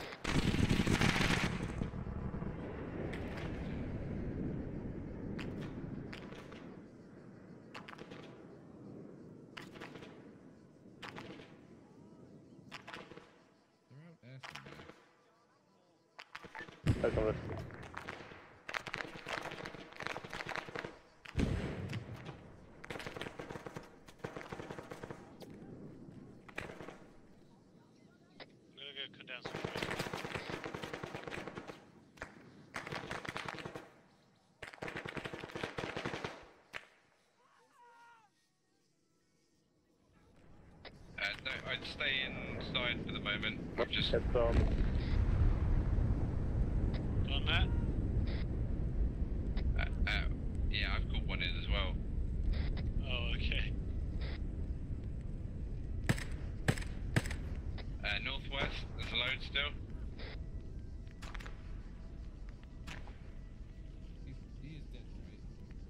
They're out there somewhere. As on rescue. I'm gonna go cut down some trees. I'd stay inside for the moment. I've just... Heads up. Done that? Yeah, I've got one in as well. Oh, okay. Northwest, there's a load still. He is dead, right?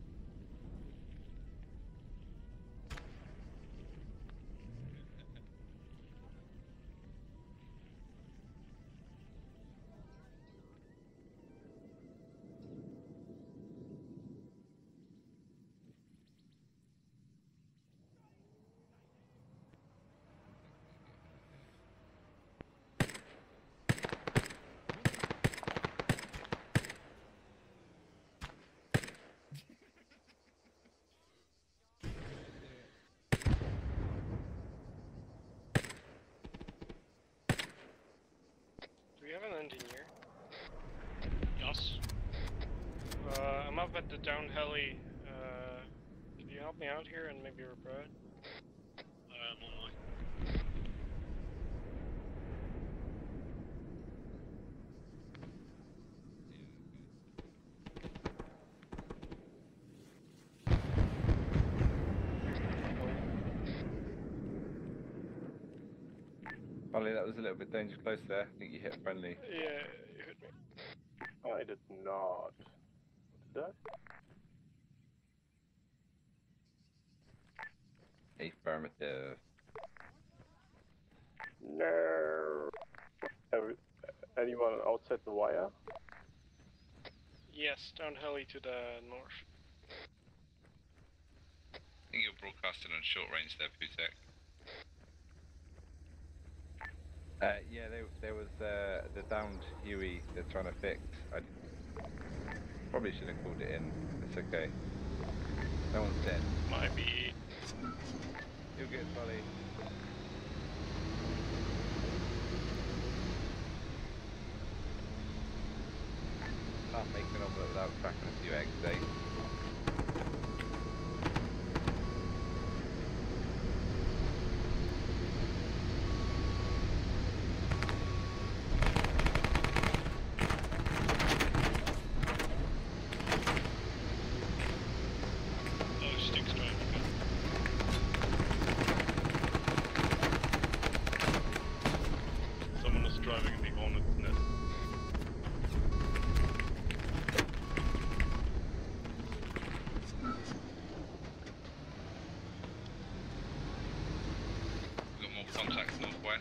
Do we have an engineer? Yes. I'm up at the down heli. Can you help me out here and maybe repair it? On my way. Ollie, that was a little bit dangerous close there. I think you hit friendly. Yeah, you hit me. I did not. Did I? Affirmative. No. Anyone outside the wire? Yes, down heli to the north. I think you're broadcasting on short range there, Putek. Yeah, there was the downed Huey they're trying to fix. I probably should have called it in. It's okay. No one's dead. Might be. You'll get Sully. Can't make an omelette without cracking a few eggs, eh? Oh, sticks to it. Someone was driving in the hornet's nest. We've got more contacts northwest.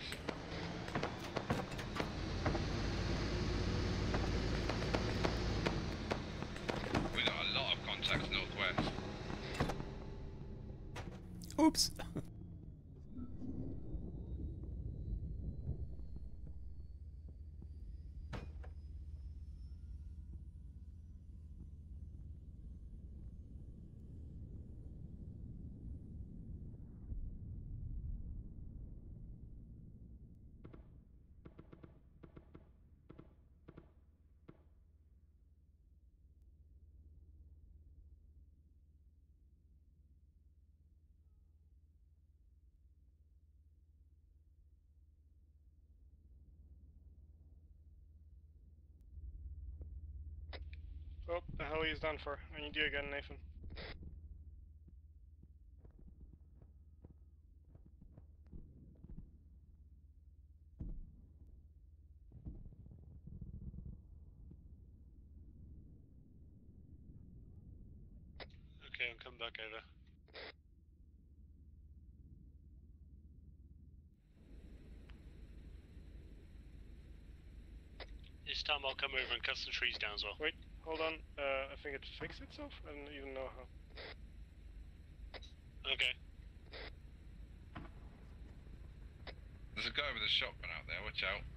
We've got a lot of contacts northwest. Oops. Oh, the heli is done for. I need you again, Nathan. Okay, I'll come back over. This time I'll come over and cut some trees down as well. Wait, hold on. I think it fixed itself? I don't even know how. Okay. There's a guy with a shotgun out there, watch out.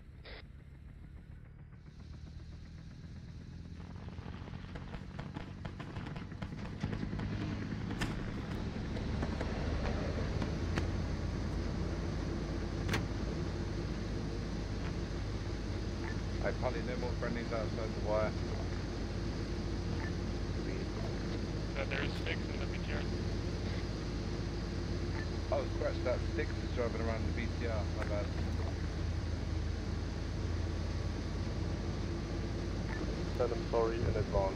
I probably no more friendlies outside the wire. There is fix in the BTR. Oh, scratch that. Sticks is driving around the BTR. My bad. Tell them sorry in advance.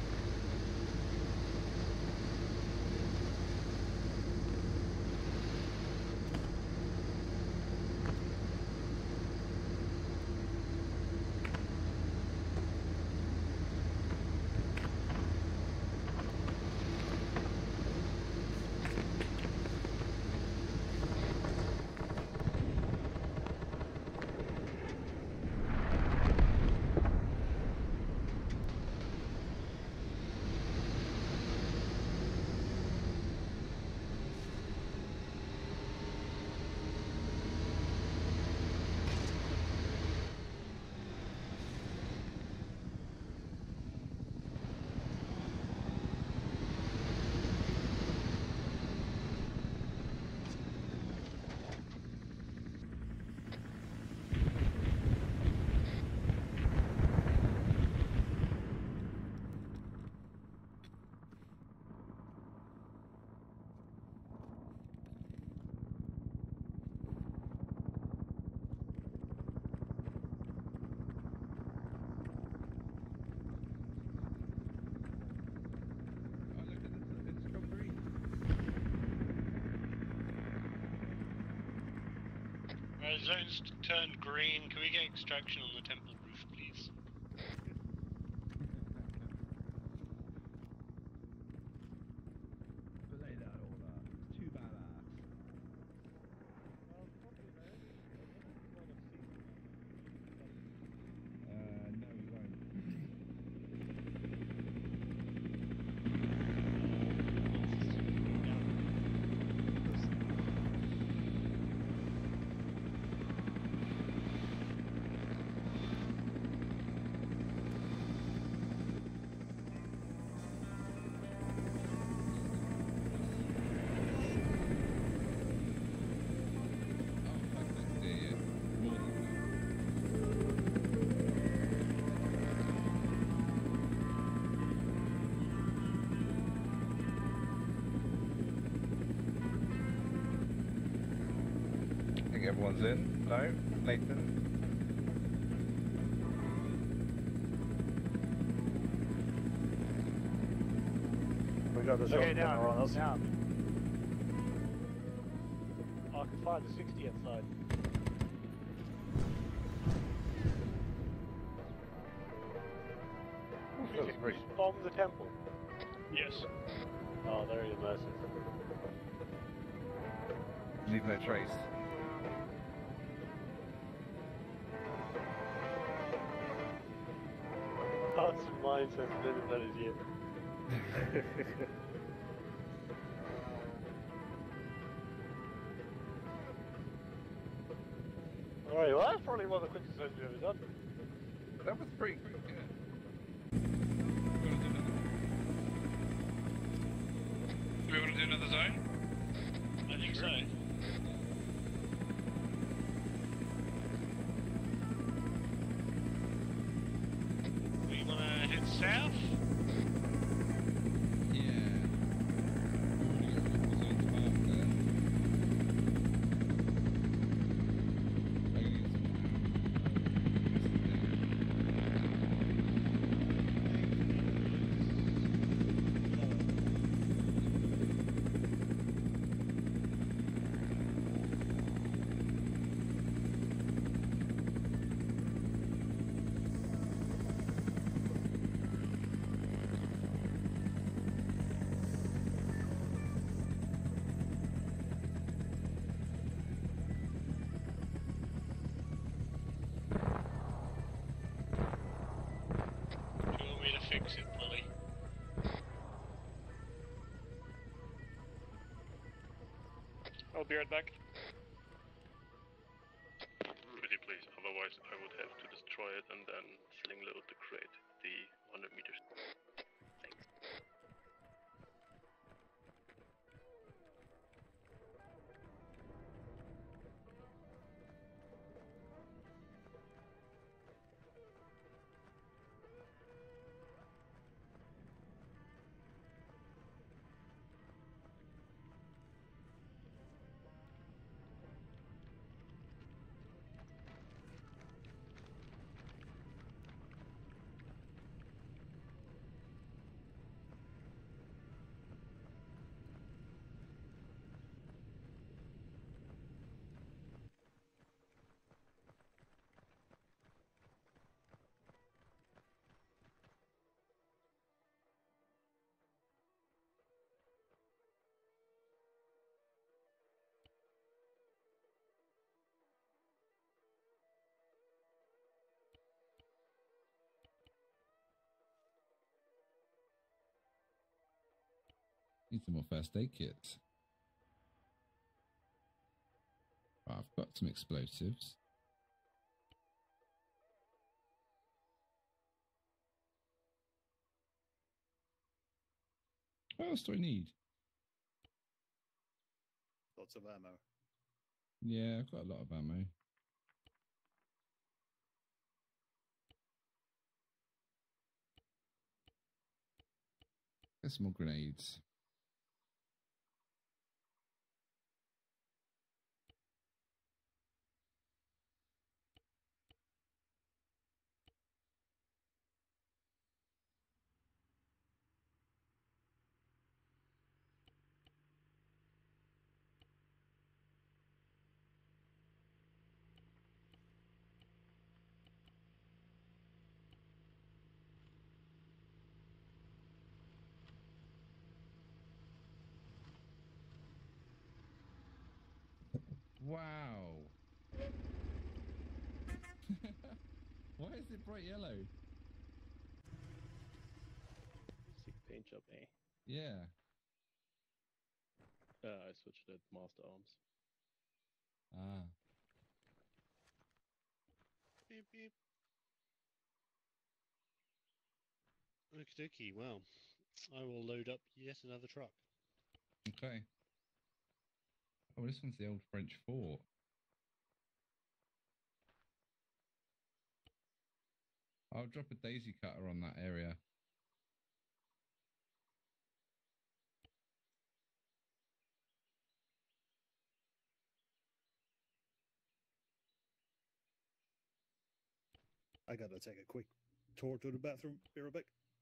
Zones turned green. Can we get extraction on the temple roof, please? Belay that order. It's too badass. Probably there. No, we won't. Everyone's in? No? Nathan? We got the Okay, shotgun now, on us. now. I can fire the 60 outside. Bomb the temple. Yes. Oh, very immersive. Leave no trace. Hearts and minds have been that is you. Alright, well that's probably one of the quickest zones we've ever done. That was pretty quick, yeah. Do we want to do another zone? I think so. We want to head south? Fix it, Polly. I'll be right back. Pretty please, otherwise I would have to destroy it and then sling load the crate, the 100 meters. Thanks. Need some more first aid kits. Right, I've got some explosives. What else do I need? Lots of ammo. Yeah, I've got a lot of ammo. There's some more grenades. Wow. Why is it bright yellow? Sick paint job, eh? Yeah. I switched to Master Arms. Ah. Beep beep. Okie dokie, well, I will load up yet another truck. Okay. Oh, this one's the old French fort. I'll drop a daisy cutter on that area. I gotta take a quick tour to the bathroom. Be right back.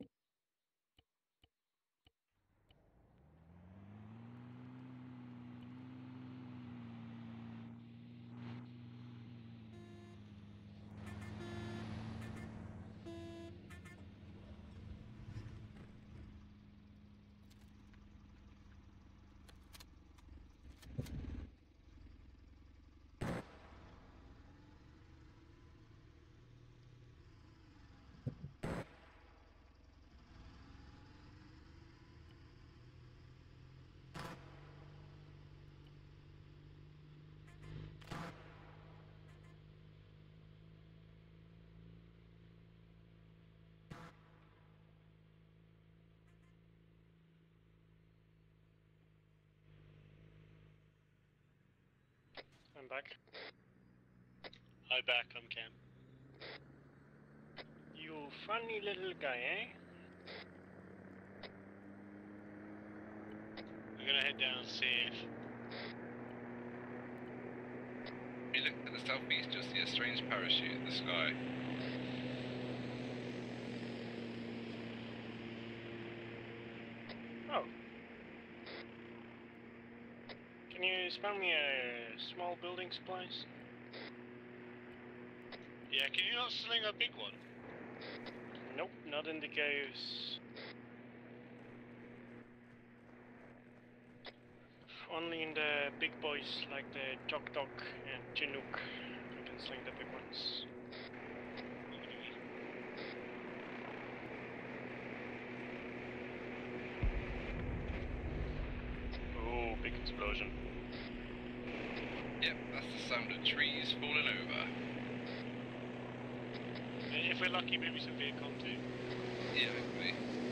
I'm back. Hi, back. I'm Cam. You funny little guy, eh? We're gonna head down and see if. You look at the southeast, you'll see a strange parachute in the sky. Oh. Can you spell me a small building supplies? Yeah, can you not sling a big one? Nope, not in the caves. Only in the big boys like the Tok Tok and Chinook. I can sling the big ones. Oh, big explosion. Yep, that's the sound of trees falling over. If we're lucky, maybe some vehicle too. Yeah, hopefully.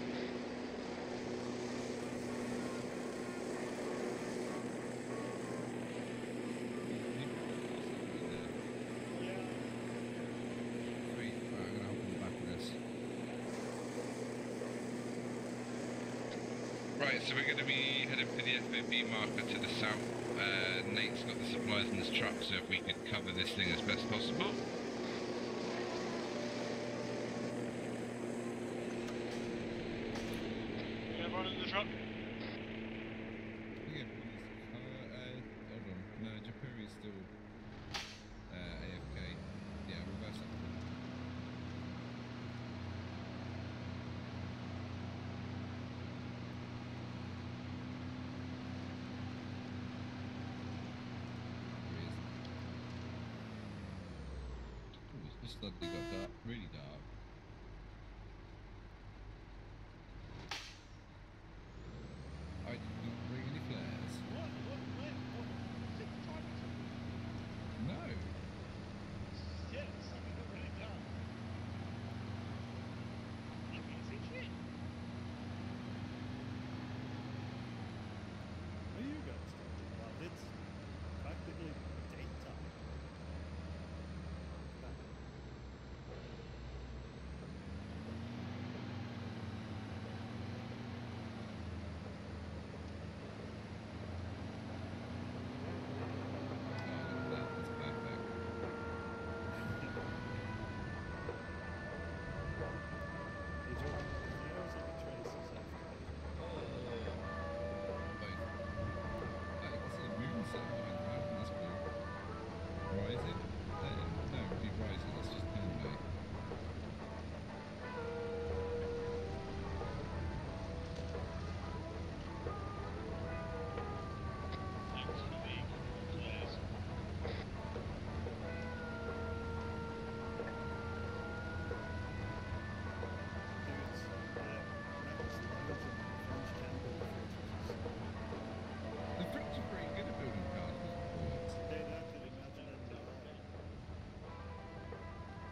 Sweet. Right, I'm gonna hop on the back of this. Right, so we're going to be heading for the FOB marker to the south. Nate's got the supplies in his truck, so if we could cover this thing as best possible. You gonna run in the truck? Yeah, hold on. No, Japuri's still AFK. Yeah, reverse up. Ooh, it's just suddenly got dark, really dark. I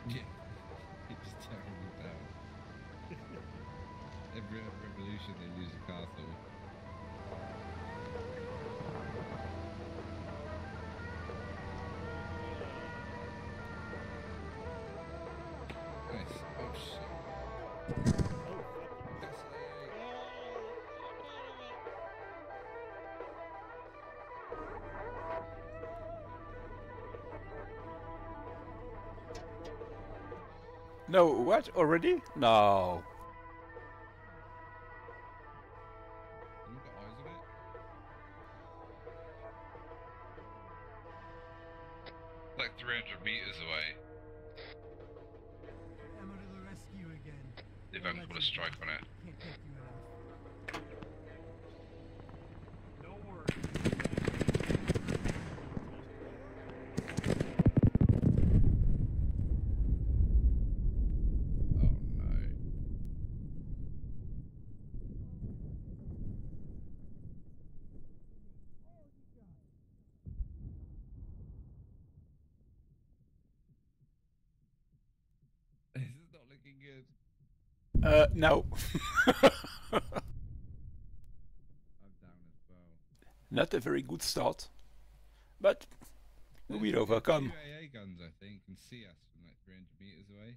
Yeah, it's terrible down. Every revolution they lose a castle. Nice. Oh shit. No, what? Already? No. You got eyes on it? Like 300 meters away. Emma to the rescue again. They've only got a strike on it. Can't thank you enough. No worries. Oh no. This is not looking good. No. I'm down as well. Not a very good start. But we will overcome. Two AA guns, I think, can see us from like 300 meters away.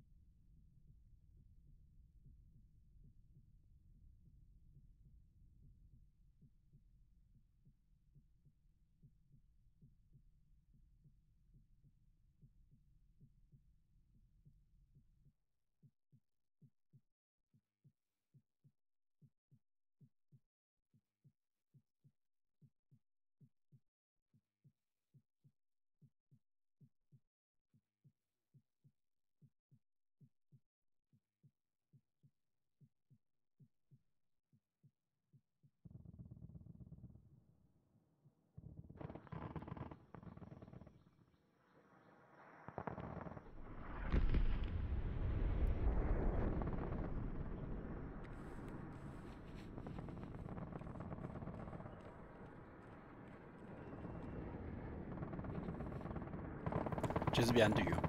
Just behind you. Okay.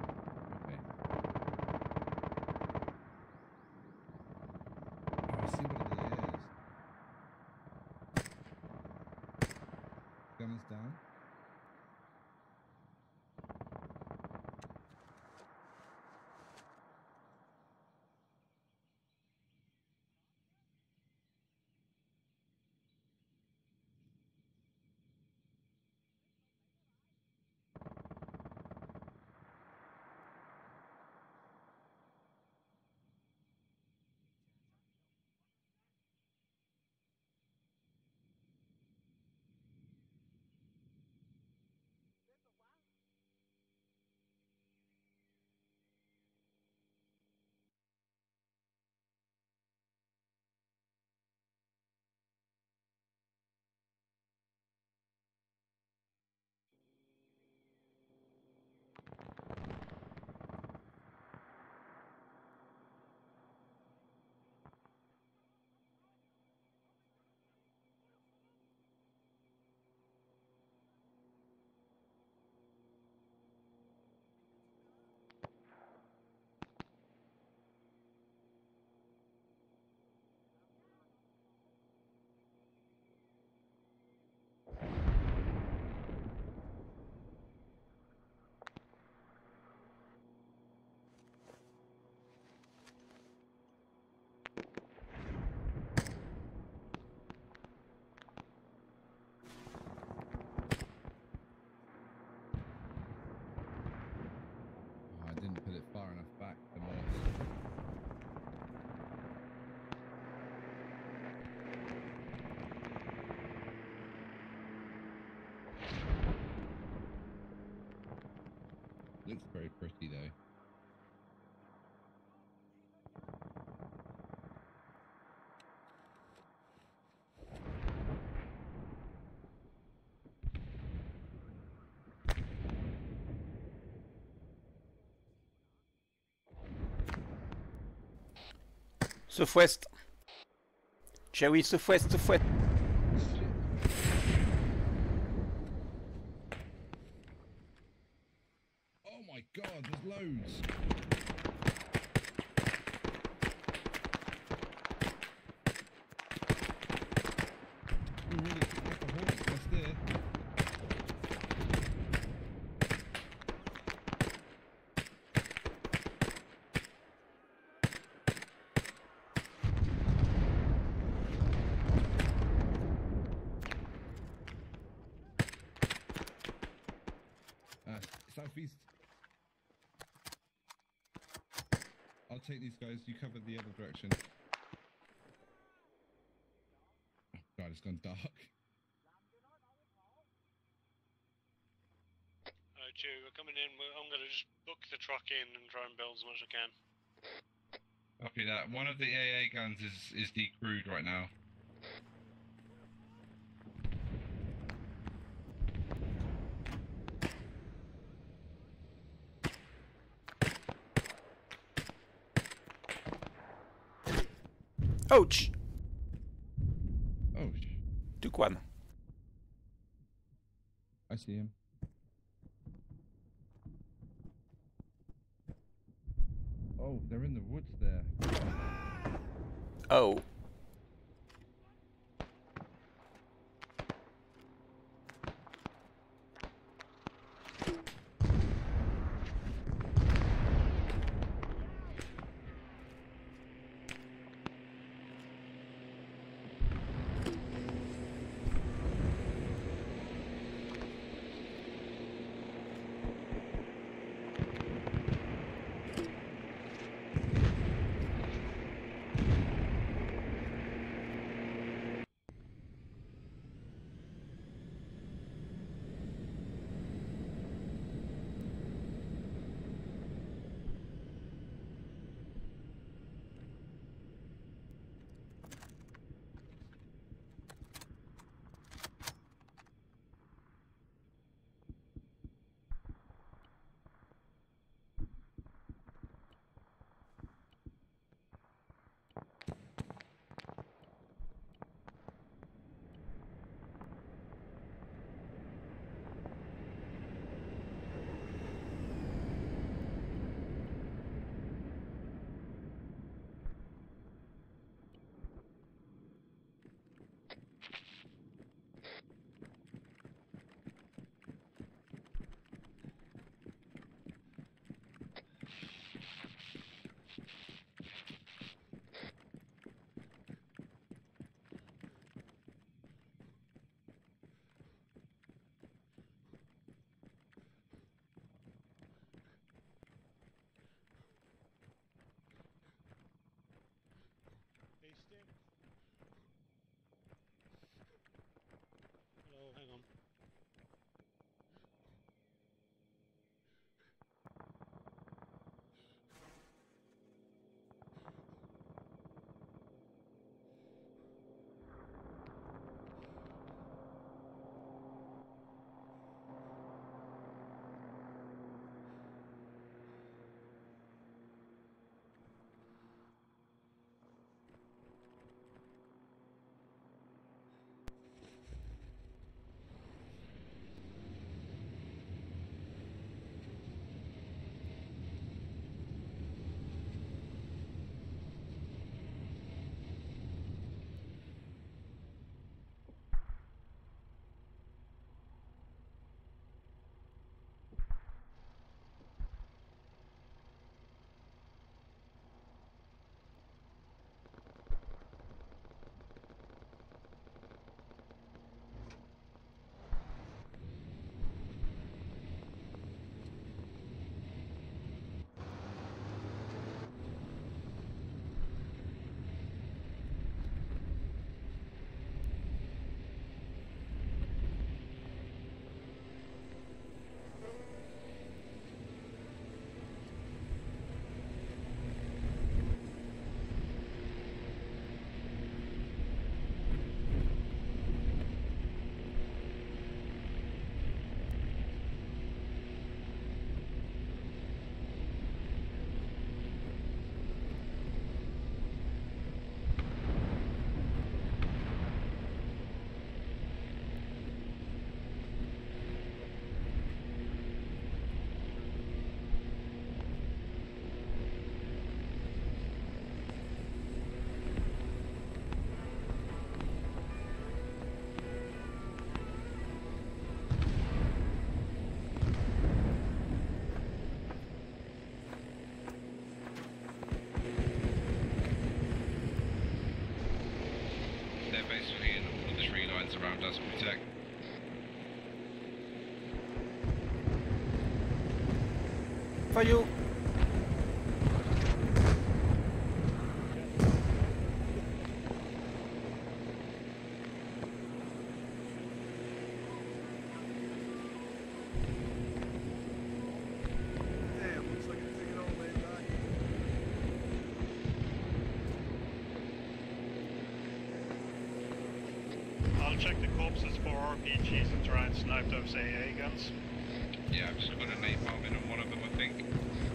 Oh, I see what it is. Gun is down. Oh, I didn't put it far enough back. The mortar. Looks very pretty though. Southwest. CHEWIE, southwest, southwest. Oh Oh my god, there's loads. We really kicked up a horse nest there. Southeast. I'll take these guys, you cover the other direction. Oh god, it's gone dark. Alright, Chewie, we're coming in. I'm gonna just book the truck in and try and build as much as I can. Copy that. One of the AA guns is decrewed right now. Ouch! Oh, Took one. I see him. Oh, they're in the woods there. Oh. for you. Damn, looks like it's taking all the way back. I'll check the corpses for RPGs and try and snipe those AA guns. Yeah, I've just got a napalm in on one of them, I think.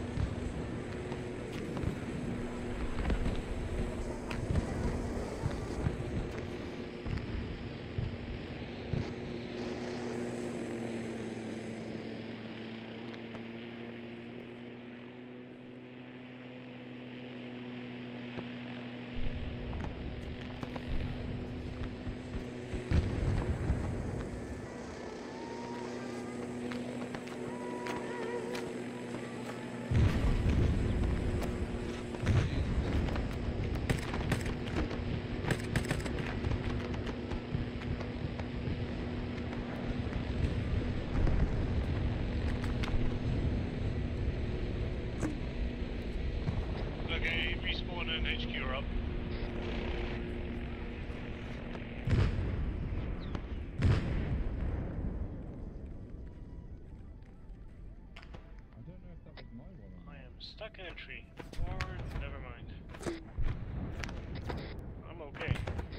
Okay, respawn and HQ are up. I don't know if that was my one or I not. am stuck in a tree. Or never mind. I'm okay.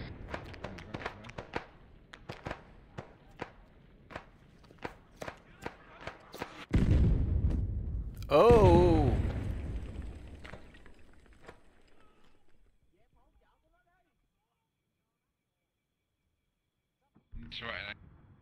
Oh. It's right.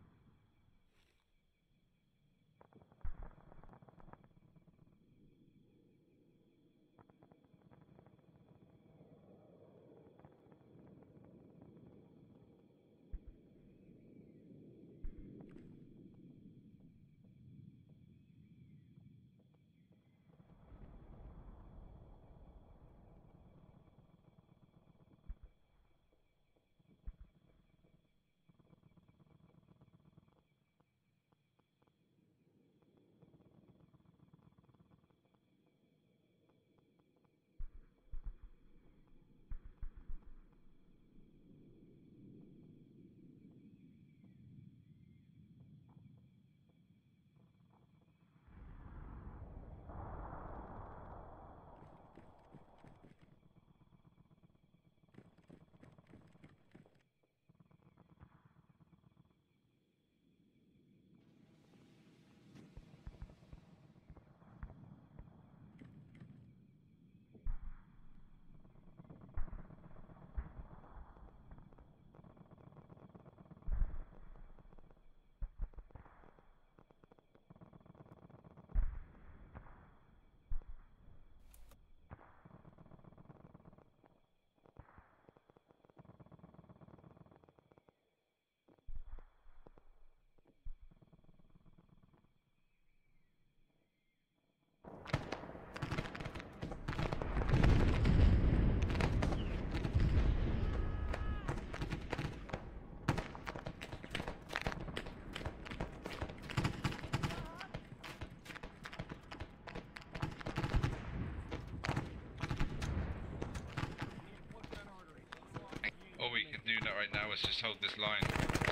All we can do right now is just hold this line.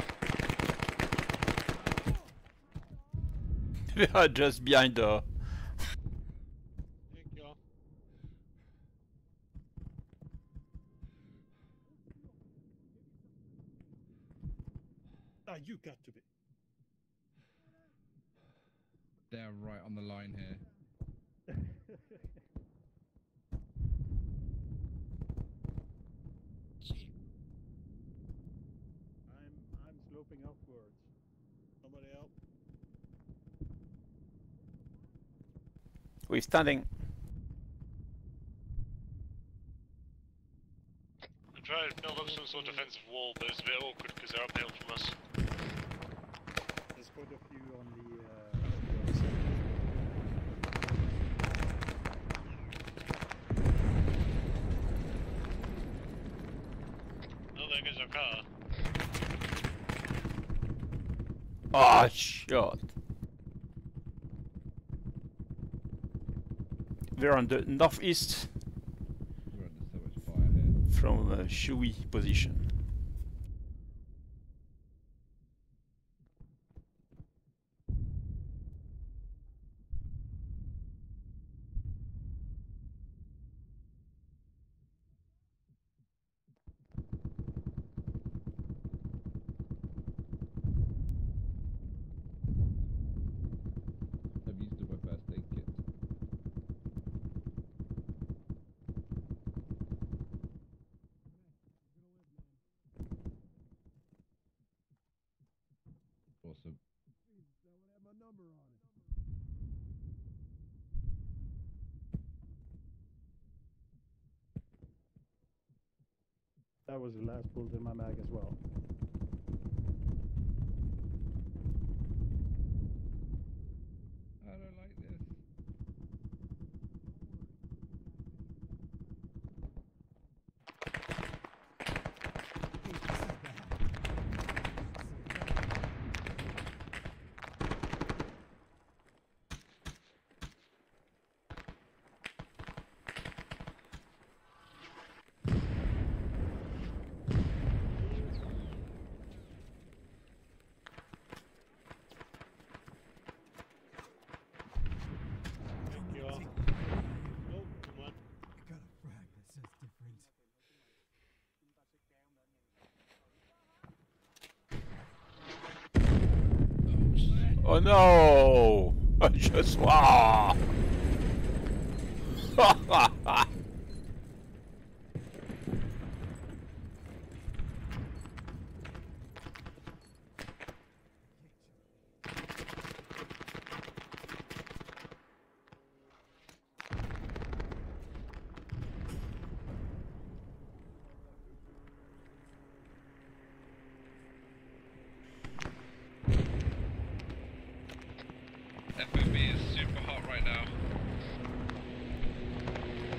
We are just behind the. There you go. Ah, you got to be. They're right on the line here. I'm sloping upwards. Somebody help. We're standing. I'm trying to build up some sort of defensive wall, but it's a bit awkward because they're uphill from us. There's quite a few on the other side. Oh, there goes our car. Ah, shit. They're on the northeast We're under so much fire here. from CHEWIE position. I've used all my first aid kits. Awesome. That would have my number on it. That was the last bullet in my mag as well. I don't like this. You are. Oh, come on. I got a frag that says different. Oh no! I just wow! FOB is super hot right now.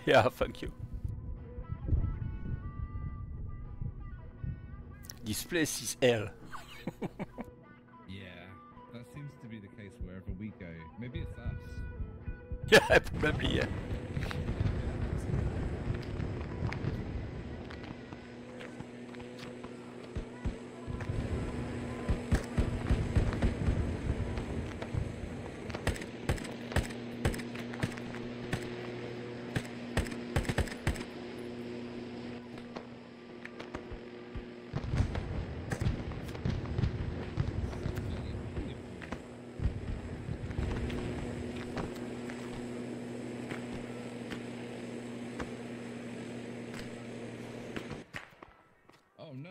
Yeah, thank you. This place is hell. Yeah, that seems to be the case wherever we go. Maybe it's us. Yeah, probably, yeah. Oh no.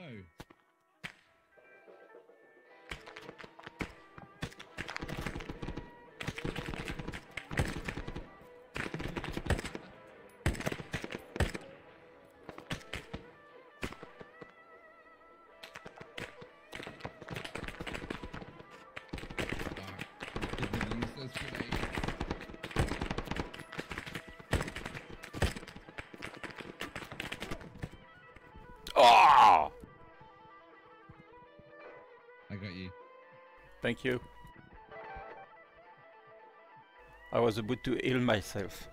Oh! I got you. Thank you. I was about to heal myself.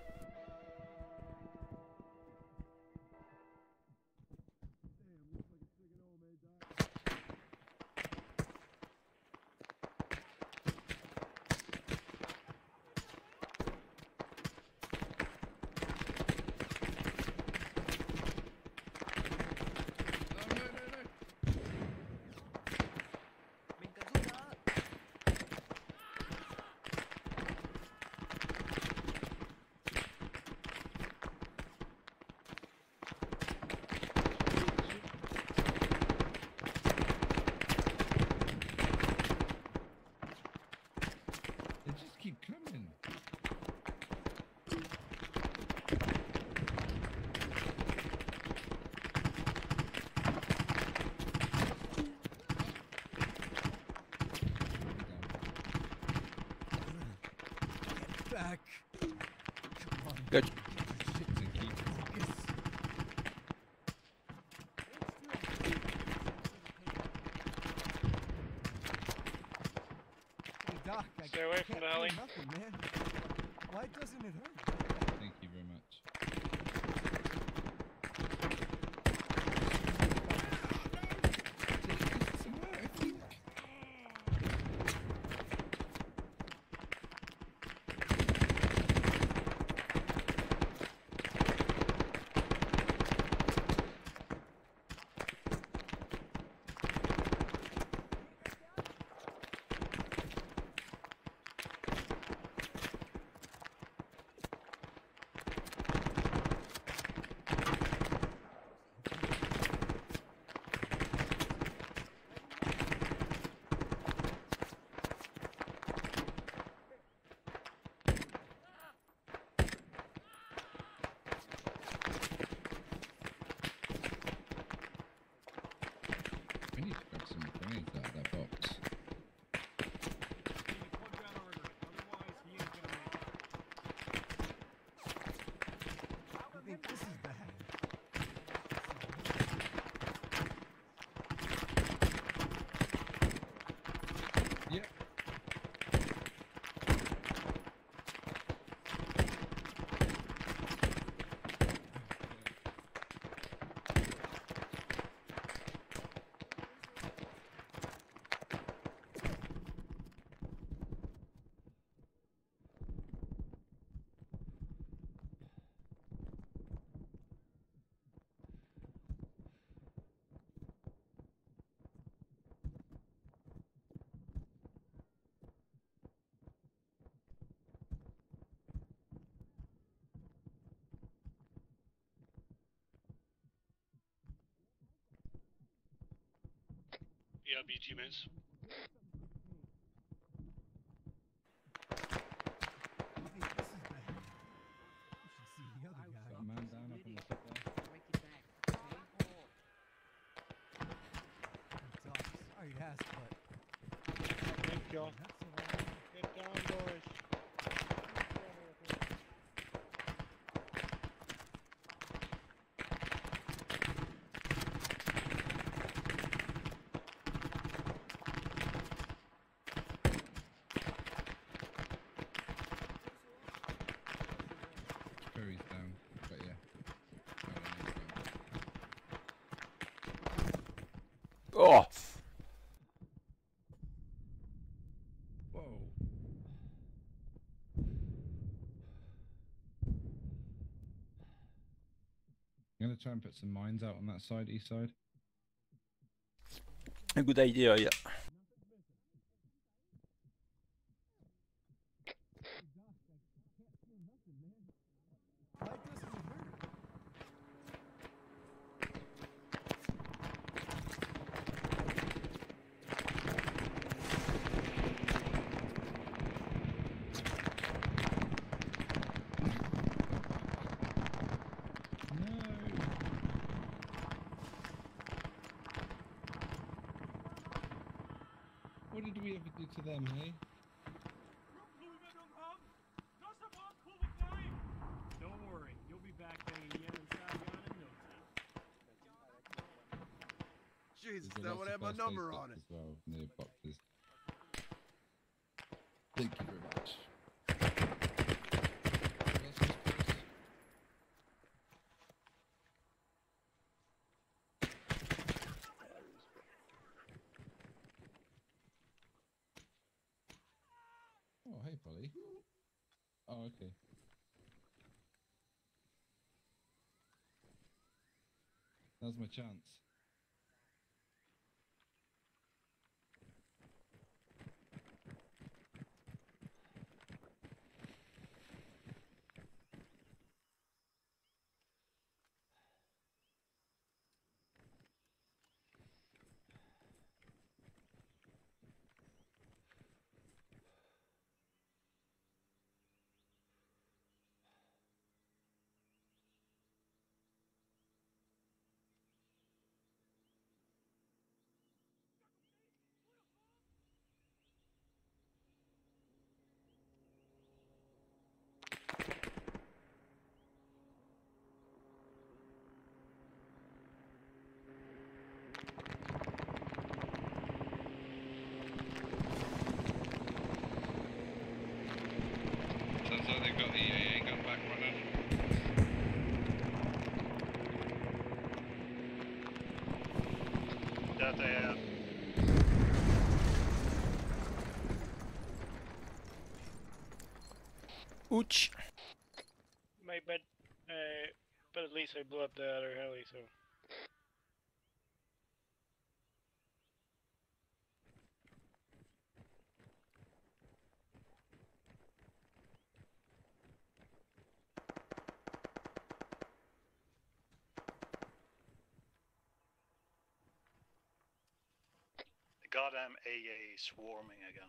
They just keep coming. Get back. Come on. Good. Hey, Doc, I Stay away from can't the alley. feel nothing, man. Why doesn't it hurt? Thank you very much. I need to grab some grenades out of that box. I think this is bad. Yep. Yeah, I'll be 2 minutes. I think this is bad. You should see the other guy. Got a man down up on the top there. Doc, sorry to ask, but Thank you. Get down, boys. Oh! Whoa. I'm gonna try and put some mines out on that side, east side. A good idea, yeah. What did we ever do to them, hey? Don't worry, you'll be back banging yen and Saigon in no time. Jesus, There's a that lot would of have my first aid number kits on it. as well, near boxes. Thank you very much. Oh, hey, Polly. Oh, okay. Now's my chance. Sounds like they've got the AA gun back running. That they have. Ouch! My bad. But at least I blew up the other heli, so. The goddamn AA swarming again.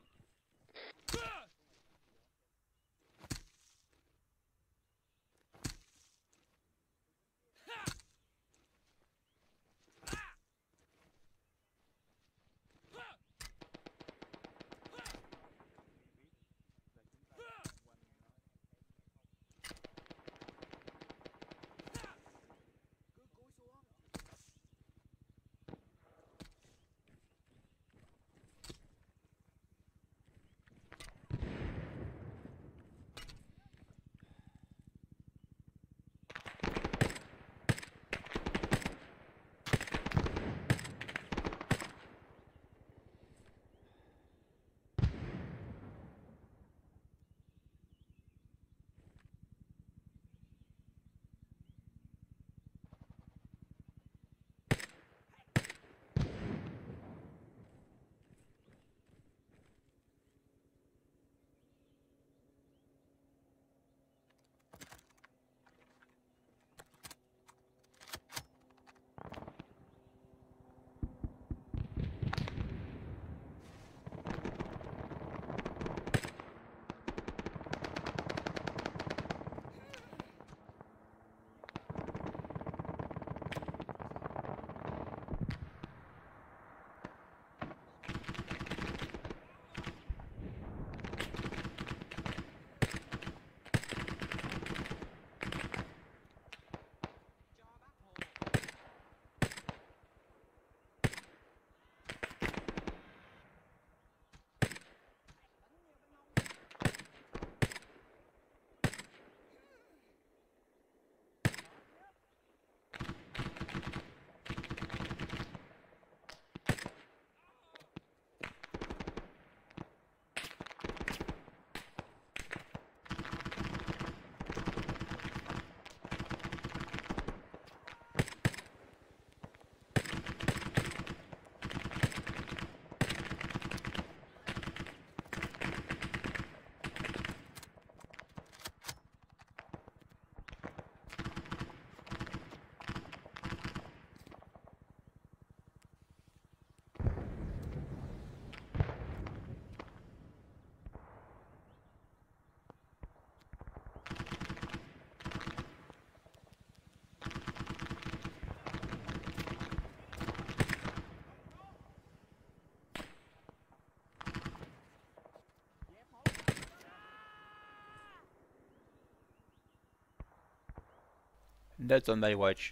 That's on my watch.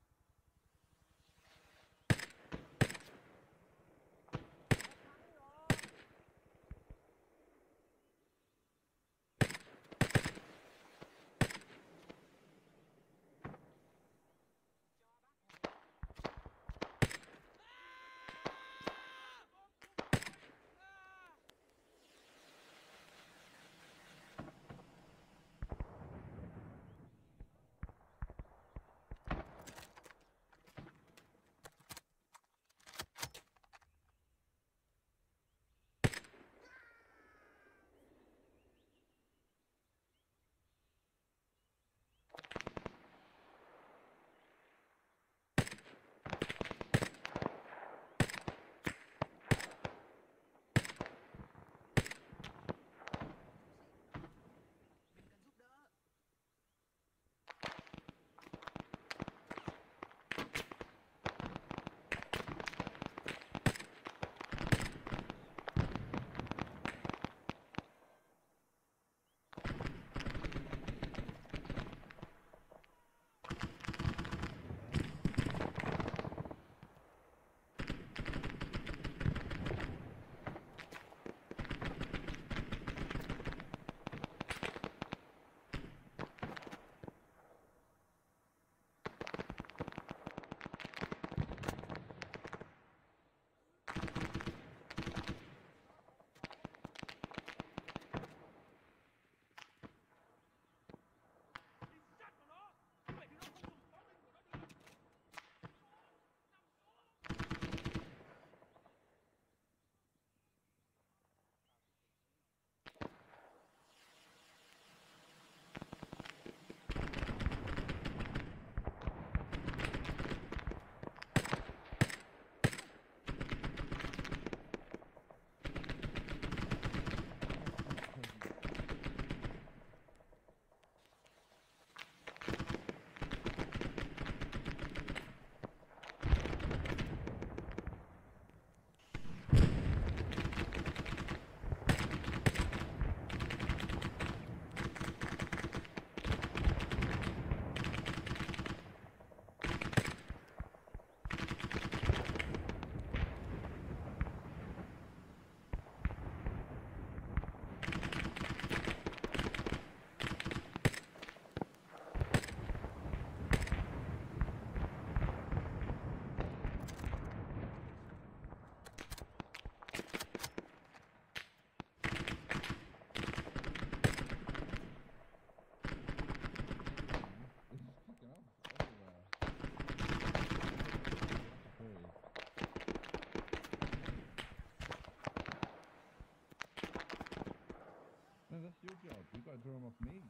No, that's your job. You got to draw them off me.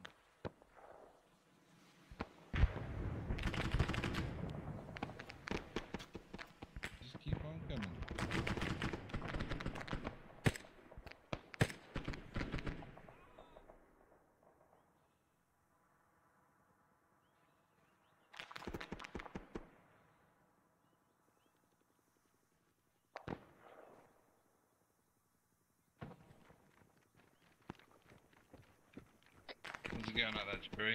Just keep on coming. How's it going out there, CHEWIE?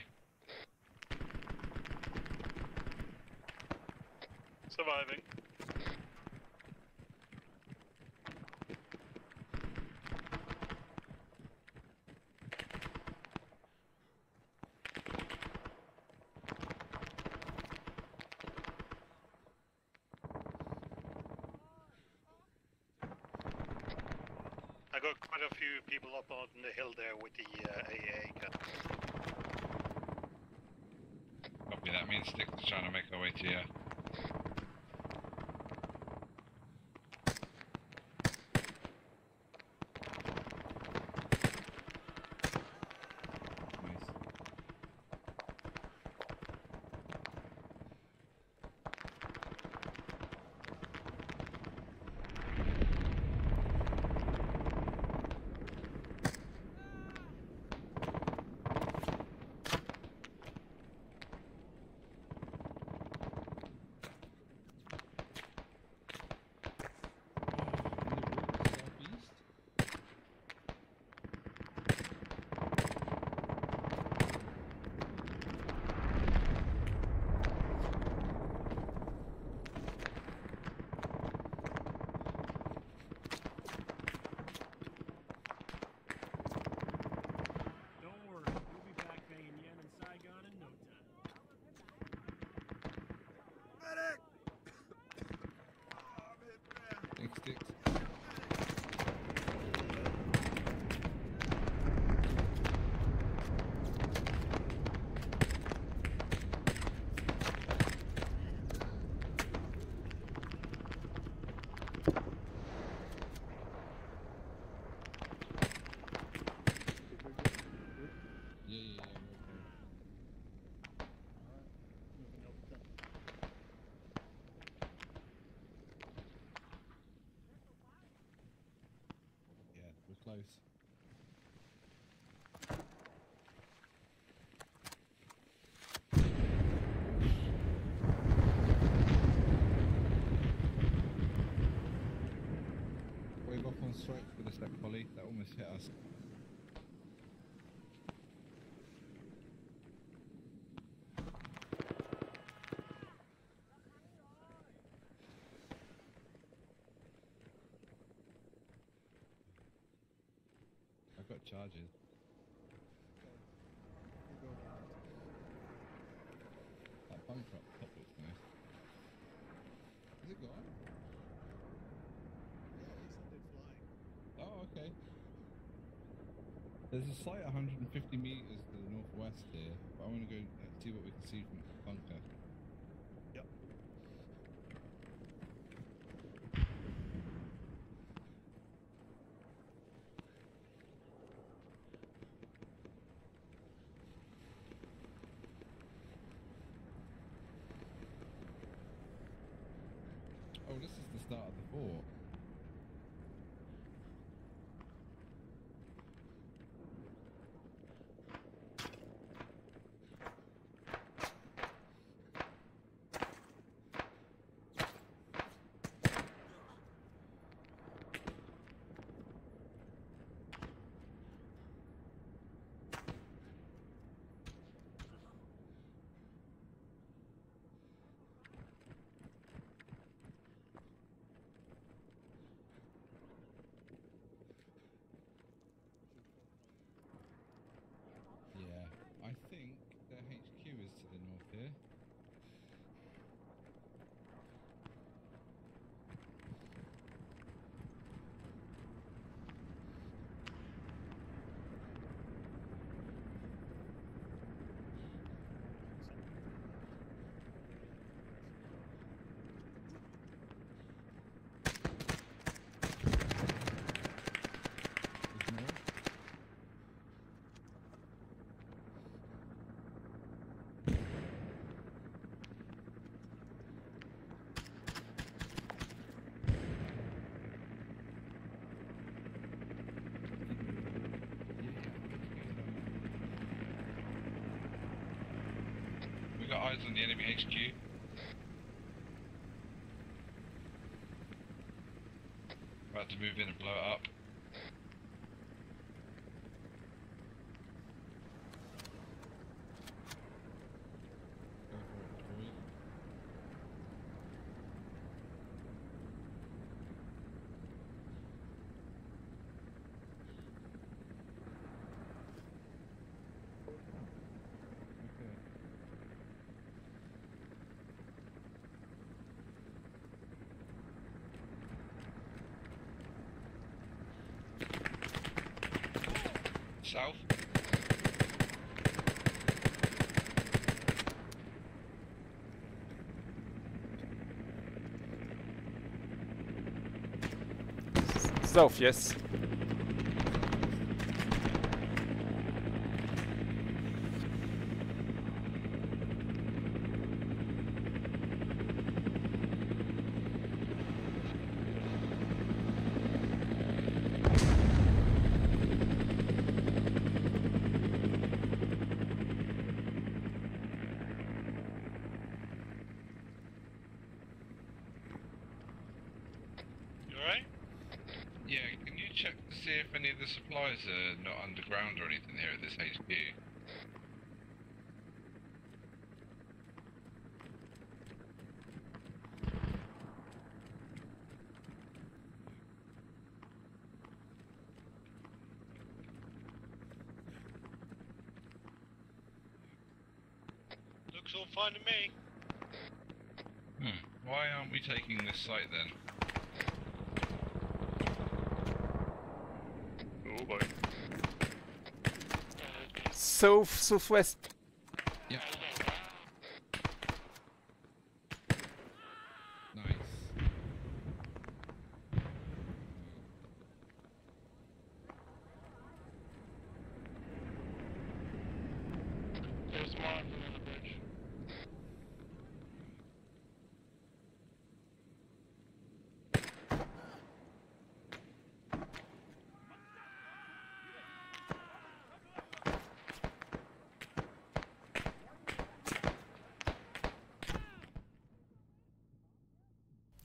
Surviving. I got quite a few people up on the hill there with the AA gun. Copy that. Me and Sticks are trying to make our way to you. close. Wave off on strike with a step volley. That almost hit us. I've got charges. That bunker up top looks nice. Is it gone? Yeah, he started flying. Oh, okay. There's a site 150 meters to the northwest here, but I want to go see what we can see from the bunker. Yep. Oh, this is the start of the fort. Yeah, I think their HQ is to the north here. There's more. We got eyes on the enemy HQ. About to move in and blow it up. Go for it, boys. Okay. South. South, yes. You alright? Yeah, can you check to see if any of the supplies are not underground or anything here at this HQ? Looks all fine to me. Why aren't we taking this site then? Oh boy. South, southwest. Yeah. Nice. There's more under the bridge.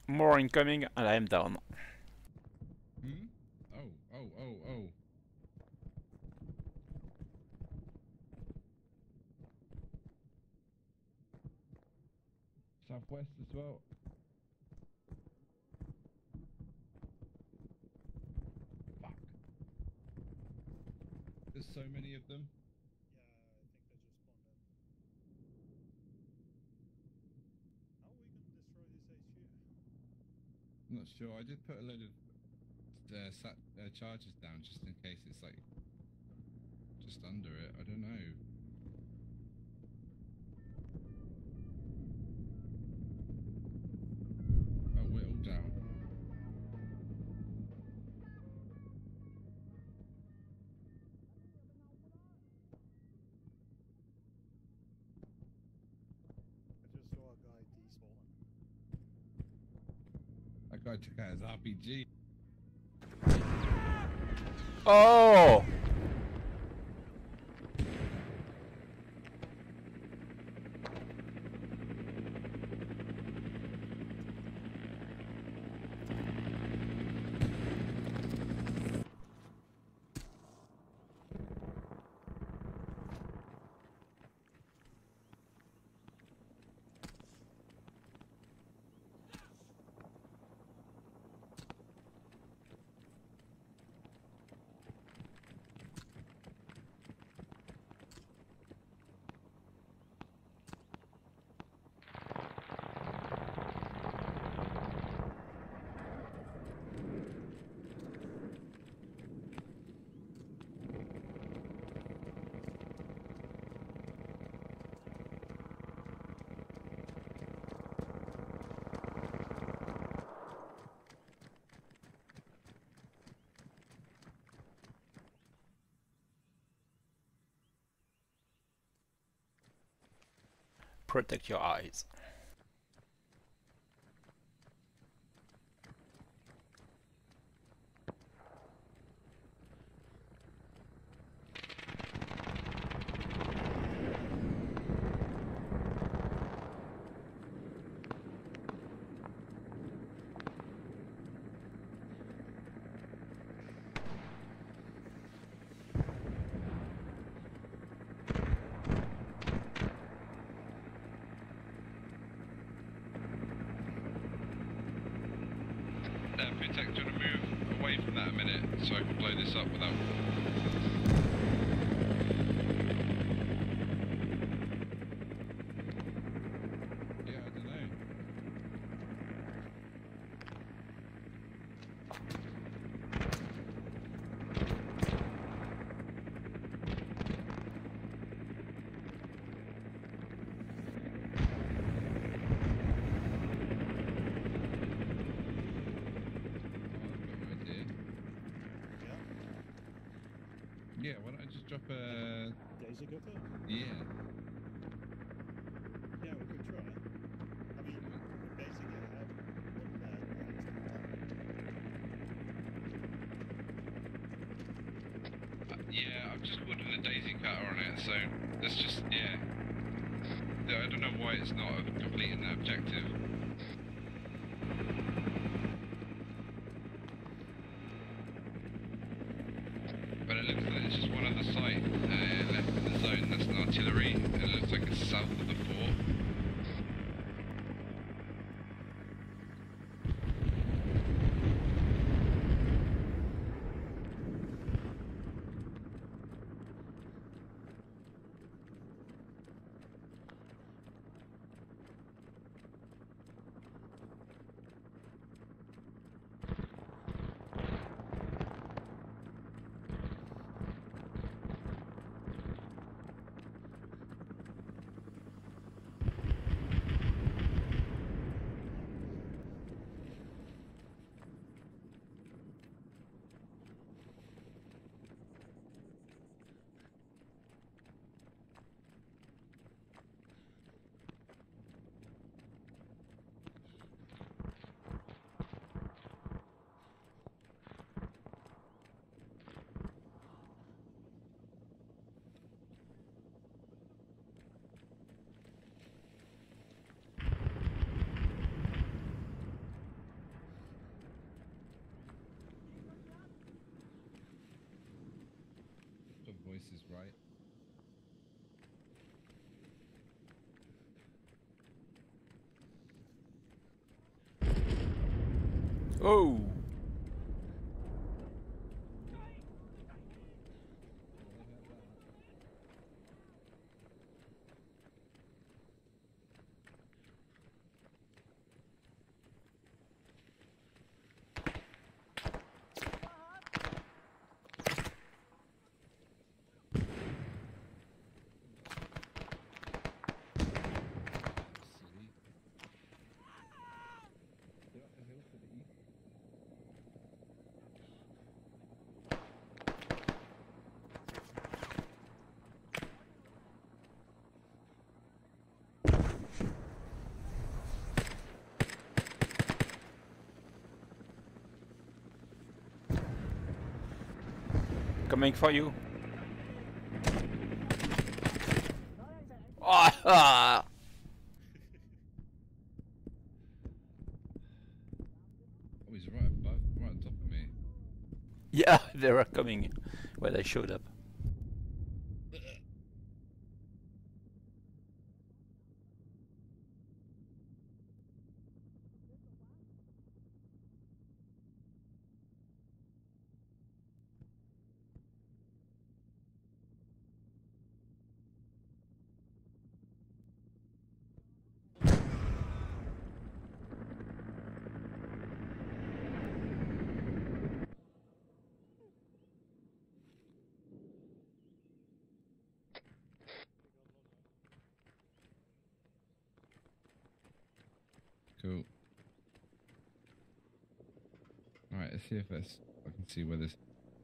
More incoming, and I am down. Hmm? Oh. Southwest as well. Fuck. There's so many of them. I'm not sure. I did put a load of charges down just in case it's like just under it. I don't know. Oh, we're all down. I just saw a guy despawn. That guy took out his RPG. Oh! Protect your eyes. Protect, do you want to move away from that a minute so I can blow this up without... Yeah, I don't know. Yeah, why don't I just drop a... Laser gutter? Yeah. Yeah, we could try. I mean, we basically have yeah, I've just ordered a daisy cutter on it, so let's just, yeah. I don't know why it's not completing that objective. But it looks like it's just one other site left in the zone. That's an artillery, and it looks like it's south of the fort. Oh! Coming for you. Ah! Oh, he's right above, right on top of me. Yeah, they were coming when I showed up. Cool. Alright, let's see if I can see where this...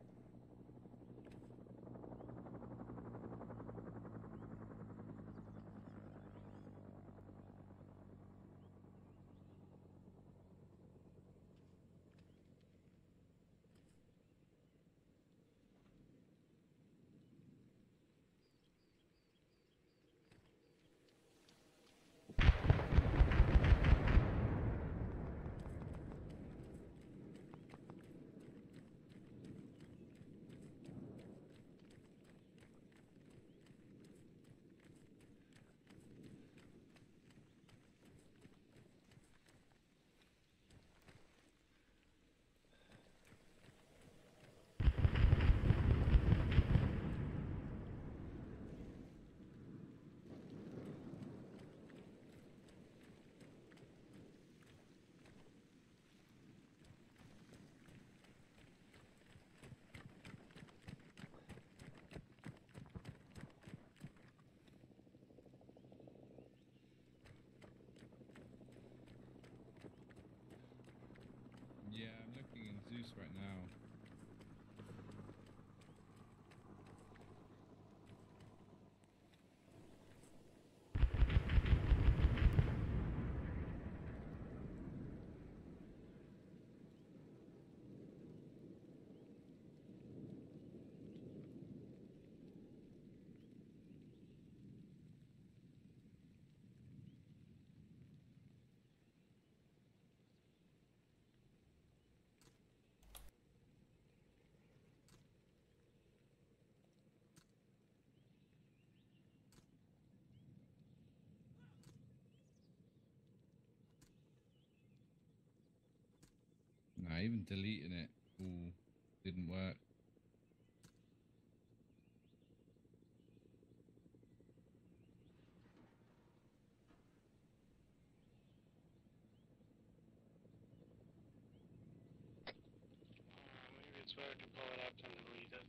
Yeah, I'm looking in Zeus right now. Nah, even deleting it all didn't work. Maybe it's where to pull it up and delete it.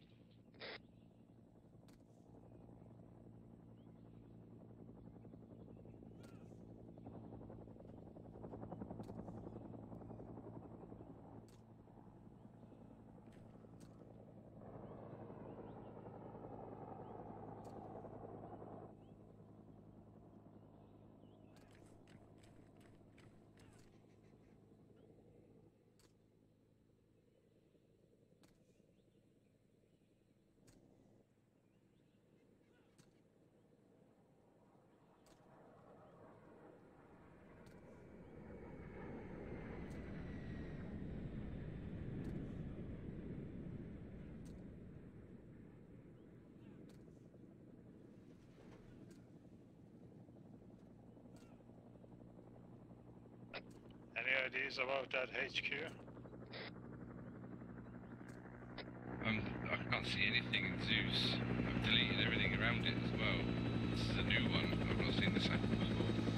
Any ideas about that HQ? see anything in Zeus. I've deleted everything around it as well. This is a new one. I've not seen this happen before.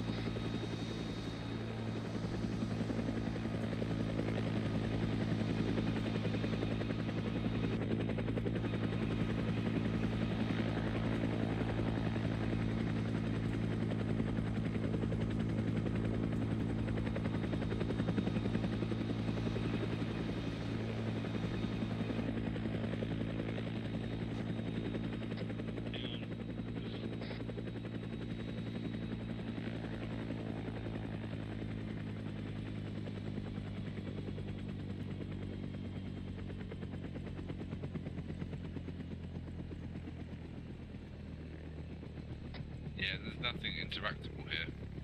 Yeah, there's nothing interactable here.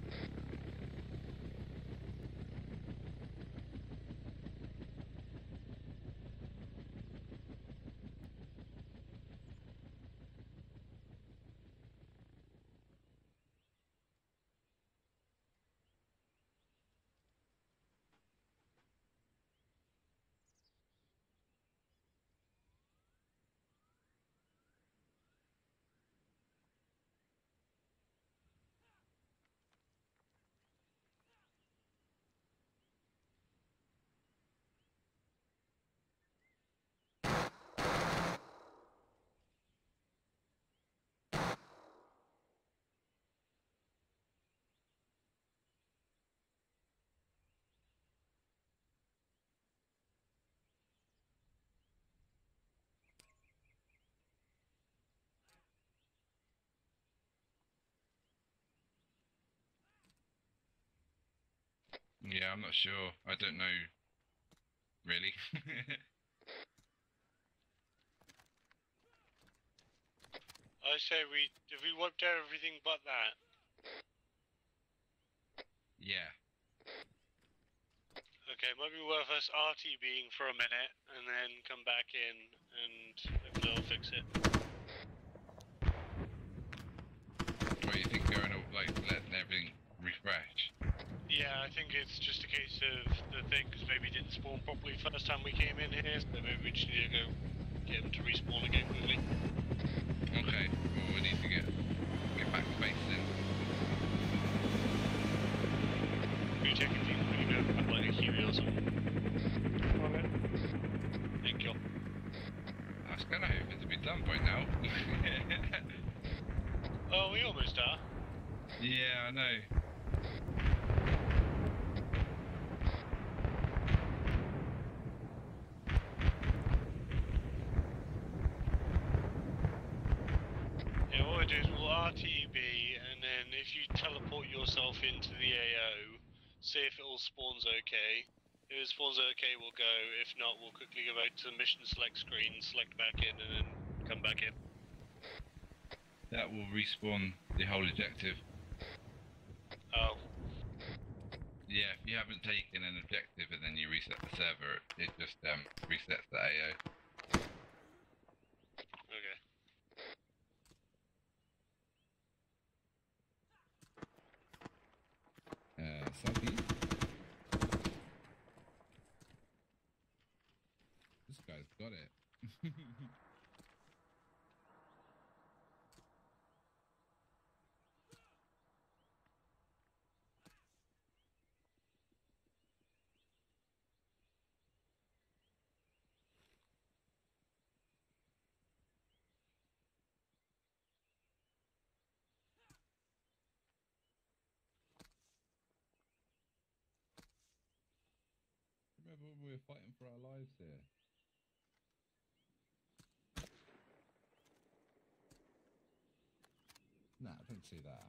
Yeah, I'm not sure. I don't know, really. I say we wiped out everything but that. Yeah. Okay, might be worth us RTBing for a minute and then come back in and hopefully I'll fix it. What do you think, going up, like, letting everything refresh? Yeah, I think it's just a case of the things maybe didn't spawn properly first time we came in here, so maybe we just need to go get them to respawn again quickly. Okay, well, we need to get back to base then. Can you check if you can have like a CHEWIE or something? Okay. Thank you. I was kind of hoping to be done by now. Oh, we almost are. Yeah, I know. Yeah, what we'll do is we'll RTB, and then if you teleport yourself into the AO, see if it all spawns okay. If it spawns okay, we'll go. If not, we'll quickly go back to the mission select screen, select back in, and then come back in. That will respawn the whole objective. Oh. Yeah, if you haven't taken an objective and then you reset the server, it just resets the AO. Okay. Soggy. This guy's got it. Remember when we were fighting for our lives here? Nah, I don't see that.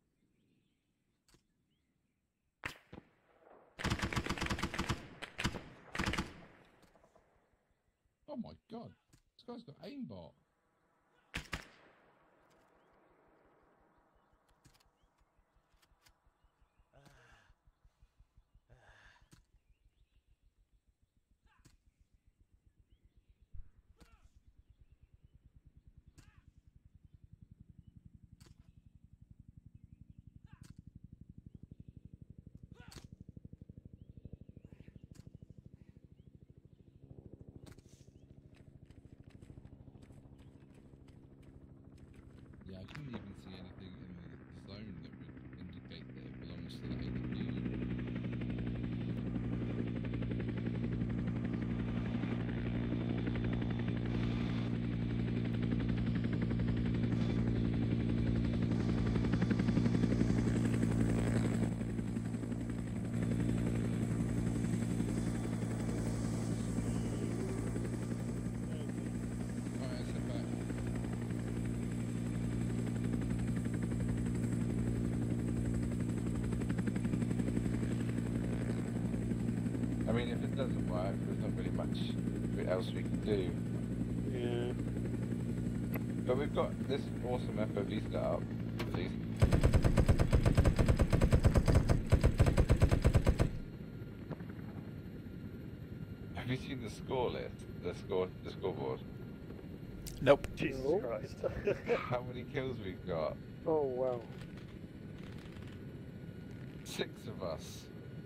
Oh my god, this guy's got aimbot. couldn't even see anything in the zone that would indicate that it belongs to the HQ. I mean, if it doesn't work, there's not really much else we can do. Yeah. But we've got this awesome FOV set up, at least. Have you seen the score list? The scoreboard? Nope. Jesus Christ. How many kills we've got? Oh, wow. 6 of us.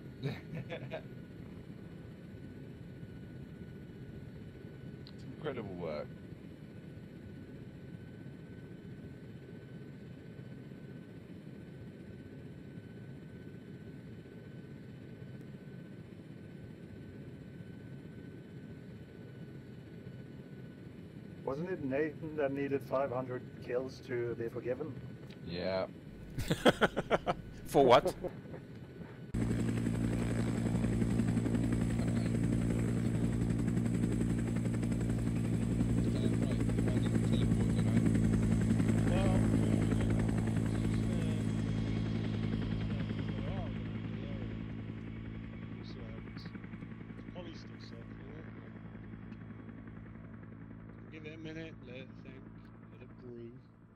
Incredible work. Wasn't it Nathan that needed 500 kills to be forgiven? Yeah. For what? Give it a minute, let it think, let it brew,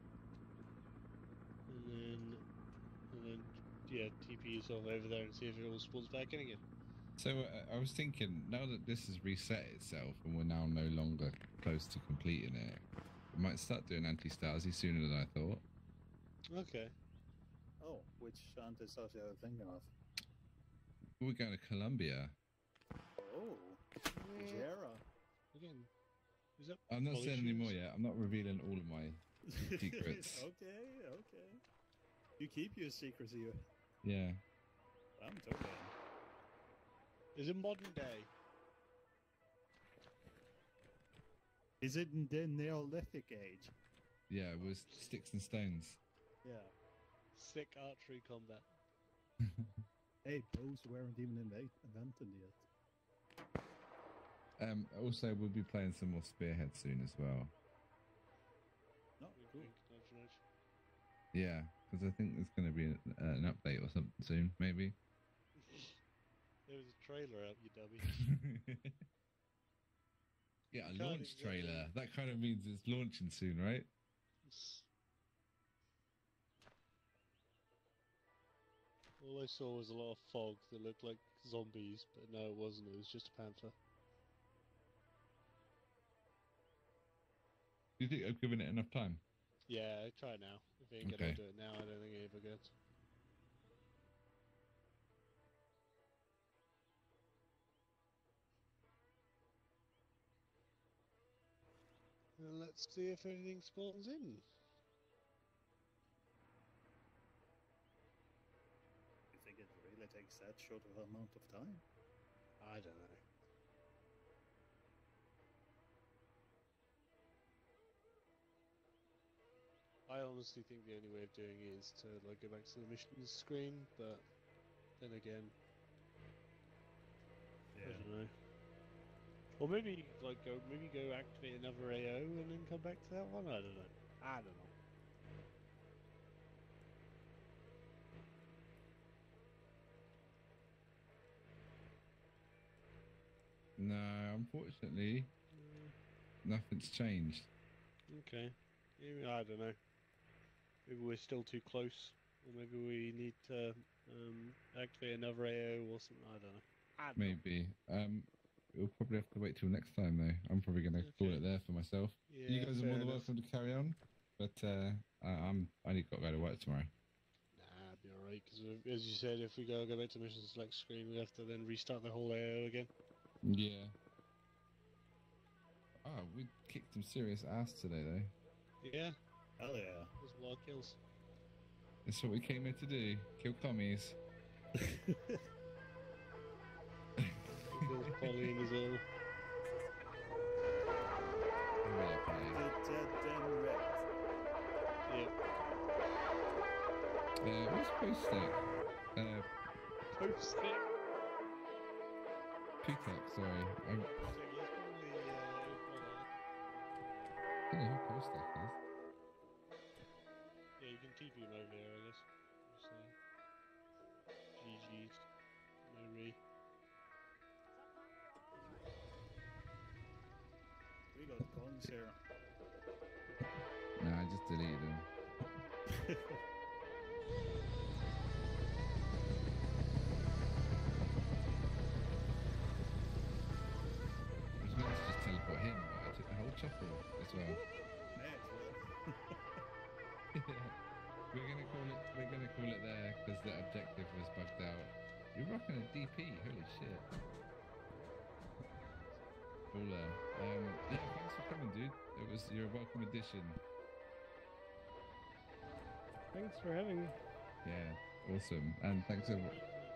and then yeah, TP yourself over there and see if it all spawns back in again. So I was thinking, now that this has reset itself and we're now no longer close to completing it, we might start doing anti-Stasi sooner than I thought. Okay. Oh, which anti-Stasi are you thinking of? We're going to Colombia. Oh, Jera. Again, is that I'm not saying Polishers? anymore yet. I'm not revealing all of my secrets. Okay. You keep your secrecy. Yeah. I'm totally. Is it modern day? Is it in the Neolithic age? Yeah, it was sticks and stones. Yeah. Sick archery combat. Hey, bows weren't even invented yet. Also, we'll be playing some more Spearhead soon as well. No, cool. Nudge, nudge. Yeah, because I think there's going to be an update or something soon, maybe. There was a trailer out, you dummy. Yeah, a You can't launch trailer. That kind of means it's launching soon, right? All I saw was a lot of fog that looked like zombies, but no, it wasn't. It was just a panther. Do you think I've given it enough time? Yeah, I try now. If I ain't gonna do it now, I don't think I ever get. Well, let's see if anything spawns in. You think it really takes that short of amount of time? I don't know. I honestly think the only way of doing it is to like go back to the missions screen, but then again, I don't know. Or maybe like go activate another AO and then come back to that one. I don't know. No, unfortunately, nothing's changed. Okay. I don't know. Maybe we're still too close, or maybe we need to activate another AO or something. I don't know. Maybe. We'll probably have to wait till next time, though. I'm probably going to call it there for myself. Yeah, You guys are fair more than enough. welcome to carry on, but I need to go to work tomorrow. Nah, I'll be alright, because as you said, if we go back to mission select screen, we have to then restart the whole AO again. Yeah. Oh, we kicked some serious ass today, though. Yeah. Hell yeah. Those a lot of kills. That's what we came here to do. Kill commies. Kills Polly in as well. Yeah, Polly. Dead and wrecked. Yep. What's post-stack? Post-stack? P-tap, sorry. So he's probably I don't know who post-stack is. yeah, you can TP him over there, I guess. So, GG's. No re. We got guns here. Nah, I just deleted them. I was meant to just teleport him, but I took the whole chopper as well. May as well. We're gonna call it there because the objective was bugged out. You're rocking a DP, holy shit. Baller. Yeah, thanks for coming, dude. You're a welcome addition. Thanks for having me. Yeah, awesome. And thanks everyone.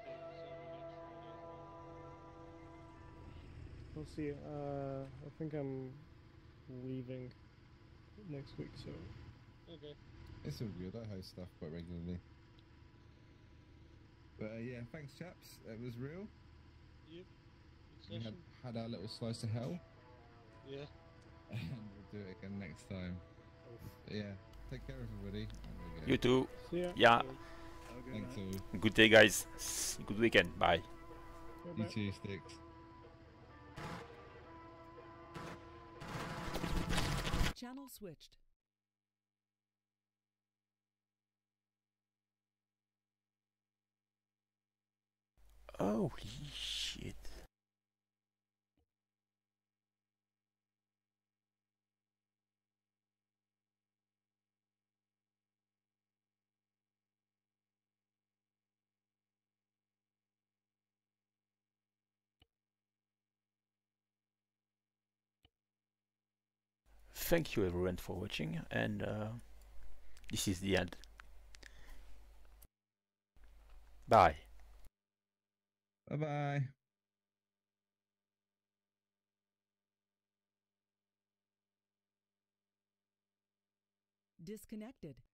We'll see. I think I'm leaving next week, so. Okay. It's all good. I host stuff quite regularly. But yeah, thanks, chaps. It was real. Yep. We had our little slice of hell. Yeah. And we'll do it again next time. But yeah, take care, everybody. You too. See ya. Yeah. Thanks all. Good day, guys. Good weekend. Bye. You too, Sticks. Channel switched. Holy shit. Thank you everyone for watching, and this is the end. Bye. Bye-bye. Disconnected.